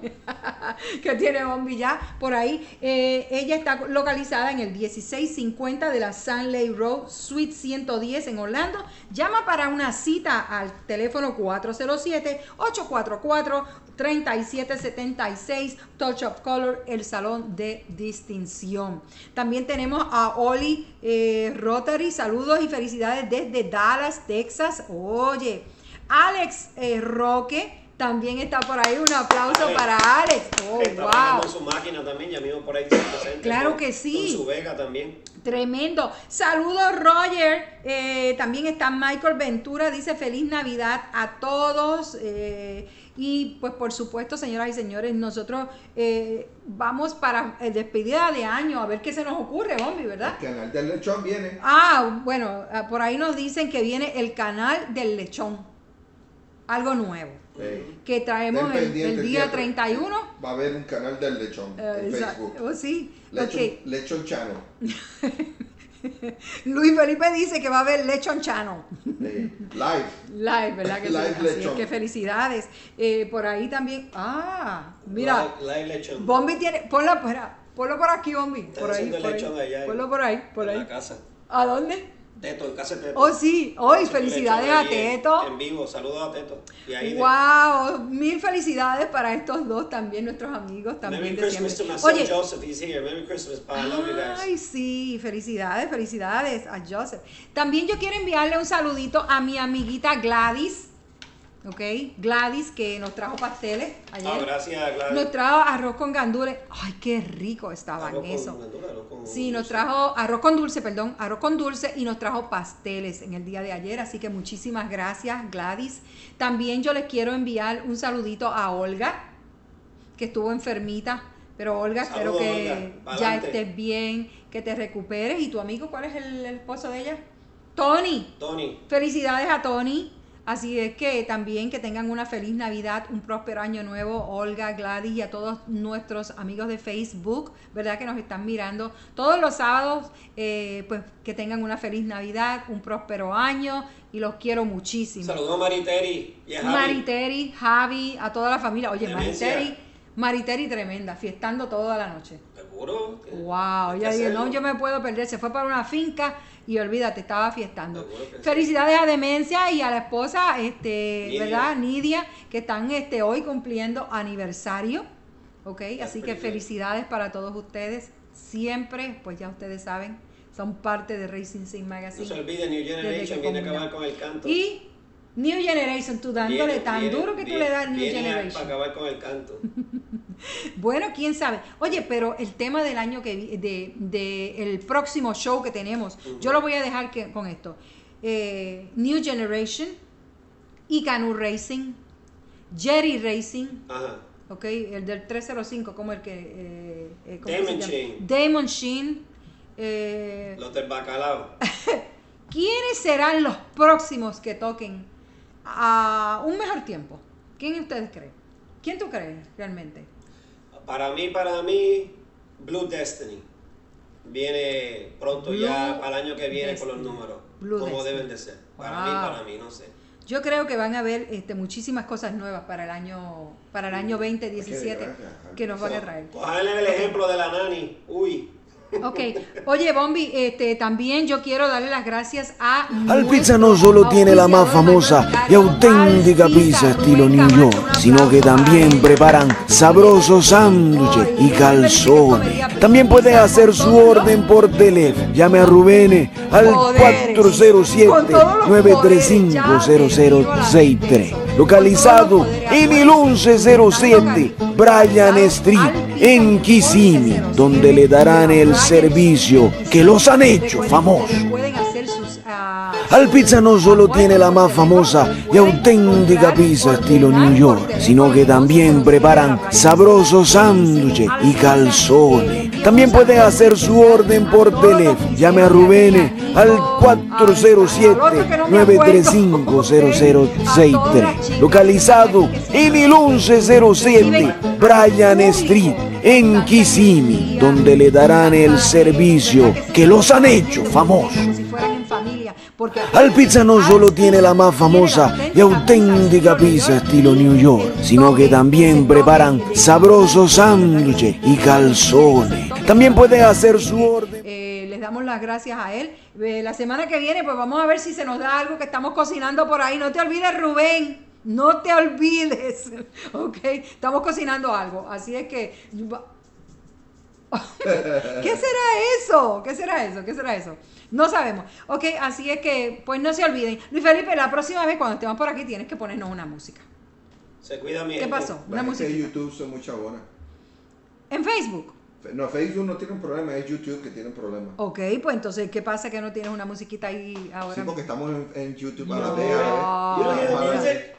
[SPEAKER 1] Que tiene Bombi ya por ahí. Eh, ella está localizada en el dieciséis cincuenta de la Sunley Road, Suite ciento diez en Orlando. Llama para una cita al teléfono cuatro cero siete, ocho cuatro cuatro, tres siete siete seis. Touch of Color, el salón de distinción. También tenemos a Oli eh, Rotary, saludos y felicidades desde Dallas, Texas. Oye, Alex eh, Roque también está por ahí, un aplauso
[SPEAKER 2] Alex,
[SPEAKER 1] para Alex. Oh,
[SPEAKER 2] está
[SPEAKER 1] wow.
[SPEAKER 2] trabajando en su máquina también, ya mismo por ahí se presenta.
[SPEAKER 1] Claro
[SPEAKER 2] con-
[SPEAKER 1] que sí.
[SPEAKER 2] Con su Vega también.
[SPEAKER 1] Tremendo. Saludos, Roger. Eh, también está Michael Ventura. Dice feliz Navidad a todos. Eh, y pues por supuesto, señoras y señores, nosotros eh, vamos para eh, despedida de año. A ver qué se nos ocurre, Bombi, ¿verdad?
[SPEAKER 17] El canal del lechón viene.
[SPEAKER 1] Ah, bueno, ah, por ahí nos dicen que viene el canal del lechón. Algo nuevo.
[SPEAKER 17] Sí.
[SPEAKER 1] Que traemos
[SPEAKER 17] Estén
[SPEAKER 1] el,
[SPEAKER 17] pendientes
[SPEAKER 1] el día
[SPEAKER 17] que
[SPEAKER 1] treinta y uno.
[SPEAKER 17] Va a haber un canal del lechón
[SPEAKER 1] Eh,
[SPEAKER 17] en
[SPEAKER 1] exacto.
[SPEAKER 17] Facebook.
[SPEAKER 1] Oh, sí.
[SPEAKER 17] Lechón,
[SPEAKER 1] Ok.
[SPEAKER 17] Lechón Channel.
[SPEAKER 1] Luis Felipe dice que va a haber Lechon Channel.
[SPEAKER 17] Sí. Live.
[SPEAKER 1] Live, ¿verdad que sí?
[SPEAKER 17] Live
[SPEAKER 1] Así es
[SPEAKER 17] lechón.
[SPEAKER 1] que felicidades. Eh, por ahí también. Ah, mira.
[SPEAKER 2] Live, live lechón.
[SPEAKER 1] Bombi tiene. Ponlo, espera, ponlo por aquí, Bombi.
[SPEAKER 2] Están
[SPEAKER 1] Por ahí.
[SPEAKER 2] haciendo
[SPEAKER 1] Por
[SPEAKER 2] lechón
[SPEAKER 1] ahí.
[SPEAKER 2] allá en-
[SPEAKER 1] Ponlo por ahí. Por
[SPEAKER 2] en
[SPEAKER 1] ahí.
[SPEAKER 2] la casa.
[SPEAKER 1] ¿A dónde?
[SPEAKER 2] Teto, en casa de Teto.
[SPEAKER 1] Oh, sí. Hoy,
[SPEAKER 2] Haciendo
[SPEAKER 1] felicidades
[SPEAKER 2] lechón
[SPEAKER 1] a
[SPEAKER 2] allí en-
[SPEAKER 1] Teto.
[SPEAKER 2] En vivo, saludos a Teto. Y ahí de-
[SPEAKER 1] Wow, mil felicidades para estos dos también, nuestros amigos también
[SPEAKER 2] Merry
[SPEAKER 1] de
[SPEAKER 2] Christmas to
[SPEAKER 1] siempre.
[SPEAKER 2] my son
[SPEAKER 1] Oye,
[SPEAKER 2] Joseph, he's here. Merry Christmas, pa. I love you guys.
[SPEAKER 1] ay, sí, felicidades, felicidades a Joseph. También yo quiero enviarle un saludito a mi amiguita Gladys, ¿ok? Gladys, que nos trajo pasteles ayer.
[SPEAKER 2] Ah, gracias, Gladys.
[SPEAKER 1] Nos trajo arroz con gandules. Ay, qué rico estaban
[SPEAKER 2] Arroz con
[SPEAKER 1] eso.
[SPEAKER 2] gandula, arroz con
[SPEAKER 1] Sí, nos
[SPEAKER 2] dulce.
[SPEAKER 1] trajo arroz con dulce, perdón, arroz con dulce y nos trajo pasteles en el día de ayer, así que muchísimas gracias, Gladys. También yo les quiero enviar un saludito a Olga, que estuvo enfermita, pero Olga, espero
[SPEAKER 2] Saludos,
[SPEAKER 1] que
[SPEAKER 2] Olga.
[SPEAKER 1] ya
[SPEAKER 2] Pa'lante.
[SPEAKER 1] estés bien, que te recuperes. ¿Y tu amigo cuál es el, el esposo de ella? Tony.
[SPEAKER 2] Tony.
[SPEAKER 1] Felicidades a Tony. Así es que también que tengan una feliz Navidad, un próspero año nuevo, Olga, Gladys y a todos nuestros amigos de Facebook, ¿verdad? Que nos están mirando todos los sábados, eh, pues que tengan una feliz Navidad, un próspero año y los quiero muchísimo.
[SPEAKER 2] Saludos a Mariteri y a Javi.
[SPEAKER 1] Mariteri, Javi, a toda la familia. Oye,
[SPEAKER 2] Demencia.
[SPEAKER 1] Mariteri, Mariteri tremenda, fiestando toda la noche.
[SPEAKER 2] ¿Seguro?
[SPEAKER 1] Wow,
[SPEAKER 2] Hay
[SPEAKER 1] ya
[SPEAKER 2] que
[SPEAKER 1] dije, no,
[SPEAKER 2] hacerlo.
[SPEAKER 1] yo me puedo perder. Se fue para una finca y olvídate, estaba fiestando.
[SPEAKER 2] Seguro que sí.
[SPEAKER 1] Felicidades a Demencia y a la esposa, este,
[SPEAKER 2] Nidia.
[SPEAKER 1] ¿verdad? Nidia, que están este, hoy cumpliendo aniversario. Ok, así que
[SPEAKER 2] pretty good.
[SPEAKER 1] felicidades para todos ustedes. Siempre, pues ya ustedes saben, son parte de Racing Scene
[SPEAKER 2] No
[SPEAKER 1] Magazine.
[SPEAKER 2] se olvide, New
[SPEAKER 1] Desde
[SPEAKER 2] Generation
[SPEAKER 1] que
[SPEAKER 2] viene a
[SPEAKER 1] comunión.
[SPEAKER 2] acabar con el canto.
[SPEAKER 1] Y New Generation, tú dándole
[SPEAKER 2] Viene,
[SPEAKER 1] tan
[SPEAKER 2] viene,
[SPEAKER 1] duro que tú
[SPEAKER 2] viene,
[SPEAKER 1] le das New
[SPEAKER 2] viene a-
[SPEAKER 1] Generation.
[SPEAKER 2] Para acabar con el canto.
[SPEAKER 1] Bueno, quién sabe. Oye, pero el tema del año que vi- de, de el próximo show que tenemos, yo lo voy a dejar que, con esto. Eh, New Generation, Icanu Racing, Jerry Racing,
[SPEAKER 2] Ajá.
[SPEAKER 1] ok, el del tres cero cinco, como el que eh, eh, ¿cómo
[SPEAKER 2] Damon
[SPEAKER 1] se llama?
[SPEAKER 2] Sheen.
[SPEAKER 1] Damon Sheen, eh,
[SPEAKER 2] Los del bacalao.
[SPEAKER 1] ¿quiénes serán los próximos que toquen a un mejor tiempo? ¿Quién ustedes creen? ¿Quién tú crees realmente?
[SPEAKER 2] Para mí, para mí, Blue Destiny. Viene pronto
[SPEAKER 1] Blue
[SPEAKER 2] ya para el año que viene
[SPEAKER 1] Destiny.
[SPEAKER 2] con los números.
[SPEAKER 1] Blue
[SPEAKER 2] como
[SPEAKER 1] Destiny.
[SPEAKER 2] deben de ser. Para
[SPEAKER 1] Wow.
[SPEAKER 2] mí, para mí, no sé.
[SPEAKER 1] Yo creo que van a haber este, muchísimas cosas nuevas para el año para el año veinte diecisiete que nos van a traer.
[SPEAKER 2] Cogerle el ejemplo de la nani. Uy.
[SPEAKER 1] Ok, oye Bomby, este, también yo quiero darle las gracias a
[SPEAKER 5] Al Pizza no solo tiene la más famosa y auténtica pizza estilo New York, sino que también preparan sabrosos sándwiches y calzones. También puede hacer su orden por teléfono. Llame a Rubén al cuatro cero siete, nueve tres cinco, cero cero seis tres. Localizado en el once cero siete Bryan Street en Kissimmee, donde le darán el servicio que los han hecho famosos. Al Pizza no solo tiene la más famosa y auténtica pizza estilo New York, sino que también preparan sabrosos sándwiches y calzones. También puede hacer su orden por teléfono. Llame a Rubén al cuatro cero siete, nueve tres cinco, cero cero seis tres. Localizado en el once cero siete Bryan Street en Kissimmee, donde le darán el servicio que los han hecho famosos. Al Pizza no solo tiene la más famosa y auténtica pizza estilo New York, sino que también preparan sabrosos sándwiches y calzones. También puede hacer su orden.
[SPEAKER 1] Eh, les damos las gracias a él. Eh, la semana que viene, pues vamos a ver si se nos da algo que estamos cocinando por ahí. No te olvides, Rubén. No te olvides. Ok, estamos cocinando algo. Así es que. ¿Qué será eso? ¿Qué será eso? ¿Qué será eso? No sabemos. Ok, así es que, pues no se olviden. Luis Felipe, la próxima vez cuando estemos por aquí tienes que ponernos una música.
[SPEAKER 2] Se cuida mi
[SPEAKER 1] ¿Qué
[SPEAKER 2] gente.
[SPEAKER 1] pasó? Una
[SPEAKER 17] La
[SPEAKER 1] música.
[SPEAKER 17] gente de YouTube son muy chabonas.
[SPEAKER 1] ¿En Facebook?
[SPEAKER 17] No, Facebook no tiene un problema, es YouTube que tiene un problema.
[SPEAKER 1] Ok, pues entonces, ¿qué pasa que no tienes una musiquita ahí ahora?
[SPEAKER 17] Sí, porque estamos en, en YouTube a
[SPEAKER 1] No.
[SPEAKER 17] la vez. a la vez.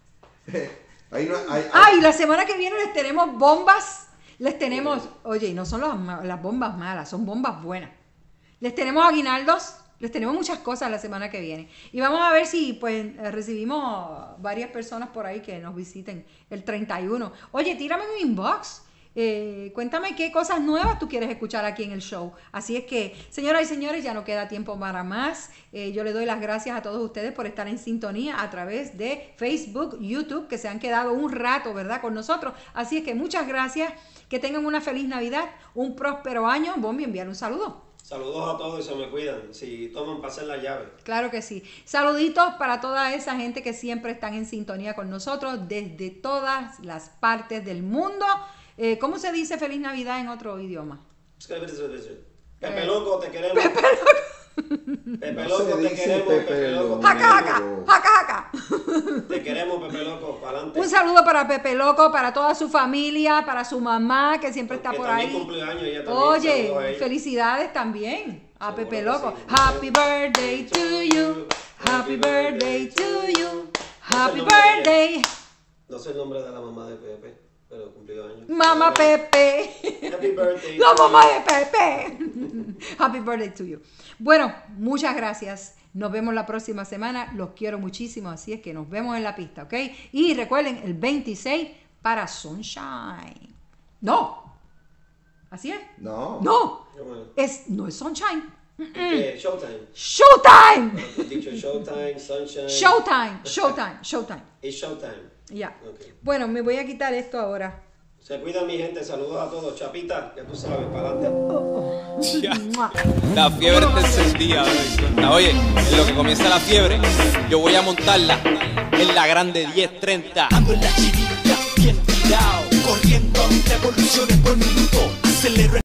[SPEAKER 17] Ahí no, hay, hay-
[SPEAKER 1] Ah, y la semana que viene les tenemos bombas. Les tenemos, oye, y no son las, ma- las bombas malas, son bombas buenas. Les tenemos aguinaldos, les tenemos muchas cosas la semana que viene. Y vamos a ver si pues eh, recibimos varias personas por ahí que nos visiten el treinta y uno. Oye, tírame mi inbox. Eh, cuéntame qué cosas nuevas tú quieres escuchar aquí en el show. Así es que, señoras y señores, ya no queda tiempo para más. Eh, yo le doy las gracias a todos ustedes por estar en sintonía a través de Facebook, YouTube, que se han quedado un rato, ¿verdad?, con nosotros. Así es que muchas gracias. Que tengan una feliz Navidad, un próspero año. Bomby, enviar un saludo.
[SPEAKER 2] Saludos a todos y se me cuidan. Si toman, pasen la llave.
[SPEAKER 1] Claro que sí. Saluditos para toda esa gente que siempre están en sintonía con nosotros desde todas las partes del mundo. Eh, ¿Cómo se dice feliz Navidad en otro idioma?
[SPEAKER 2] Pepe Loco, te queremos.
[SPEAKER 1] Pepe Loco.
[SPEAKER 2] Pepe
[SPEAKER 17] No
[SPEAKER 2] Loco,
[SPEAKER 17] se
[SPEAKER 2] te
[SPEAKER 17] dice
[SPEAKER 2] queremos.
[SPEAKER 17] Pepe
[SPEAKER 2] Pepe Loco.
[SPEAKER 17] Loco.
[SPEAKER 1] Jaca, jaca, jaca, jaca.
[SPEAKER 2] Te queremos, Pepe Loco. Para adelante.
[SPEAKER 1] Un saludo para Pepe Loco, para toda su familia, para su mamá que siempre está
[SPEAKER 2] Que
[SPEAKER 1] por
[SPEAKER 2] también
[SPEAKER 1] ahí.
[SPEAKER 2] cumple años, ella también.
[SPEAKER 1] Oye,
[SPEAKER 2] Saludos a ella.
[SPEAKER 1] felicidades también a
[SPEAKER 2] Seguro
[SPEAKER 1] Pepe
[SPEAKER 2] que
[SPEAKER 1] Loco.
[SPEAKER 2] sí.
[SPEAKER 1] Happy birthday to you. Happy birthday to you. Happy
[SPEAKER 2] No sé el nombre de
[SPEAKER 1] birthday.
[SPEAKER 2] No sé el nombre de la mamá de Pepe, pero cumplió años.
[SPEAKER 1] Mamá Pepe.
[SPEAKER 2] Happy birthday.
[SPEAKER 1] La mamá de Pepe. Happy birthday to you. Bueno, muchas gracias. Nos vemos la próxima semana. Los quiero muchísimo. Así es que nos vemos en la pista, ¿ok? Y recuerden, el veintiséis para Sunshine. No. ¿Así es?
[SPEAKER 17] No.
[SPEAKER 1] No. Es, no es Sunshine.
[SPEAKER 2] ¿Qué? Showtime.
[SPEAKER 1] Showtime.
[SPEAKER 2] He dicho Showtime, Sunshine.
[SPEAKER 1] Showtime. Showtime. Showtime.
[SPEAKER 2] Es Showtime.
[SPEAKER 1] Ya.
[SPEAKER 2] Ok.
[SPEAKER 1] Bueno, me voy a quitar esto ahora.
[SPEAKER 2] Se cuidan mi gente, saludos a todos. Chapita, ya tú sabes, para adelante.
[SPEAKER 20] La fiebre está encendida, bebé. Oye, en lo que comienza la fiebre, yo voy a montarla en la grande diez treinta. Ando en la chirita, bien tirado, corriendo revoluciones por minuto, acelero.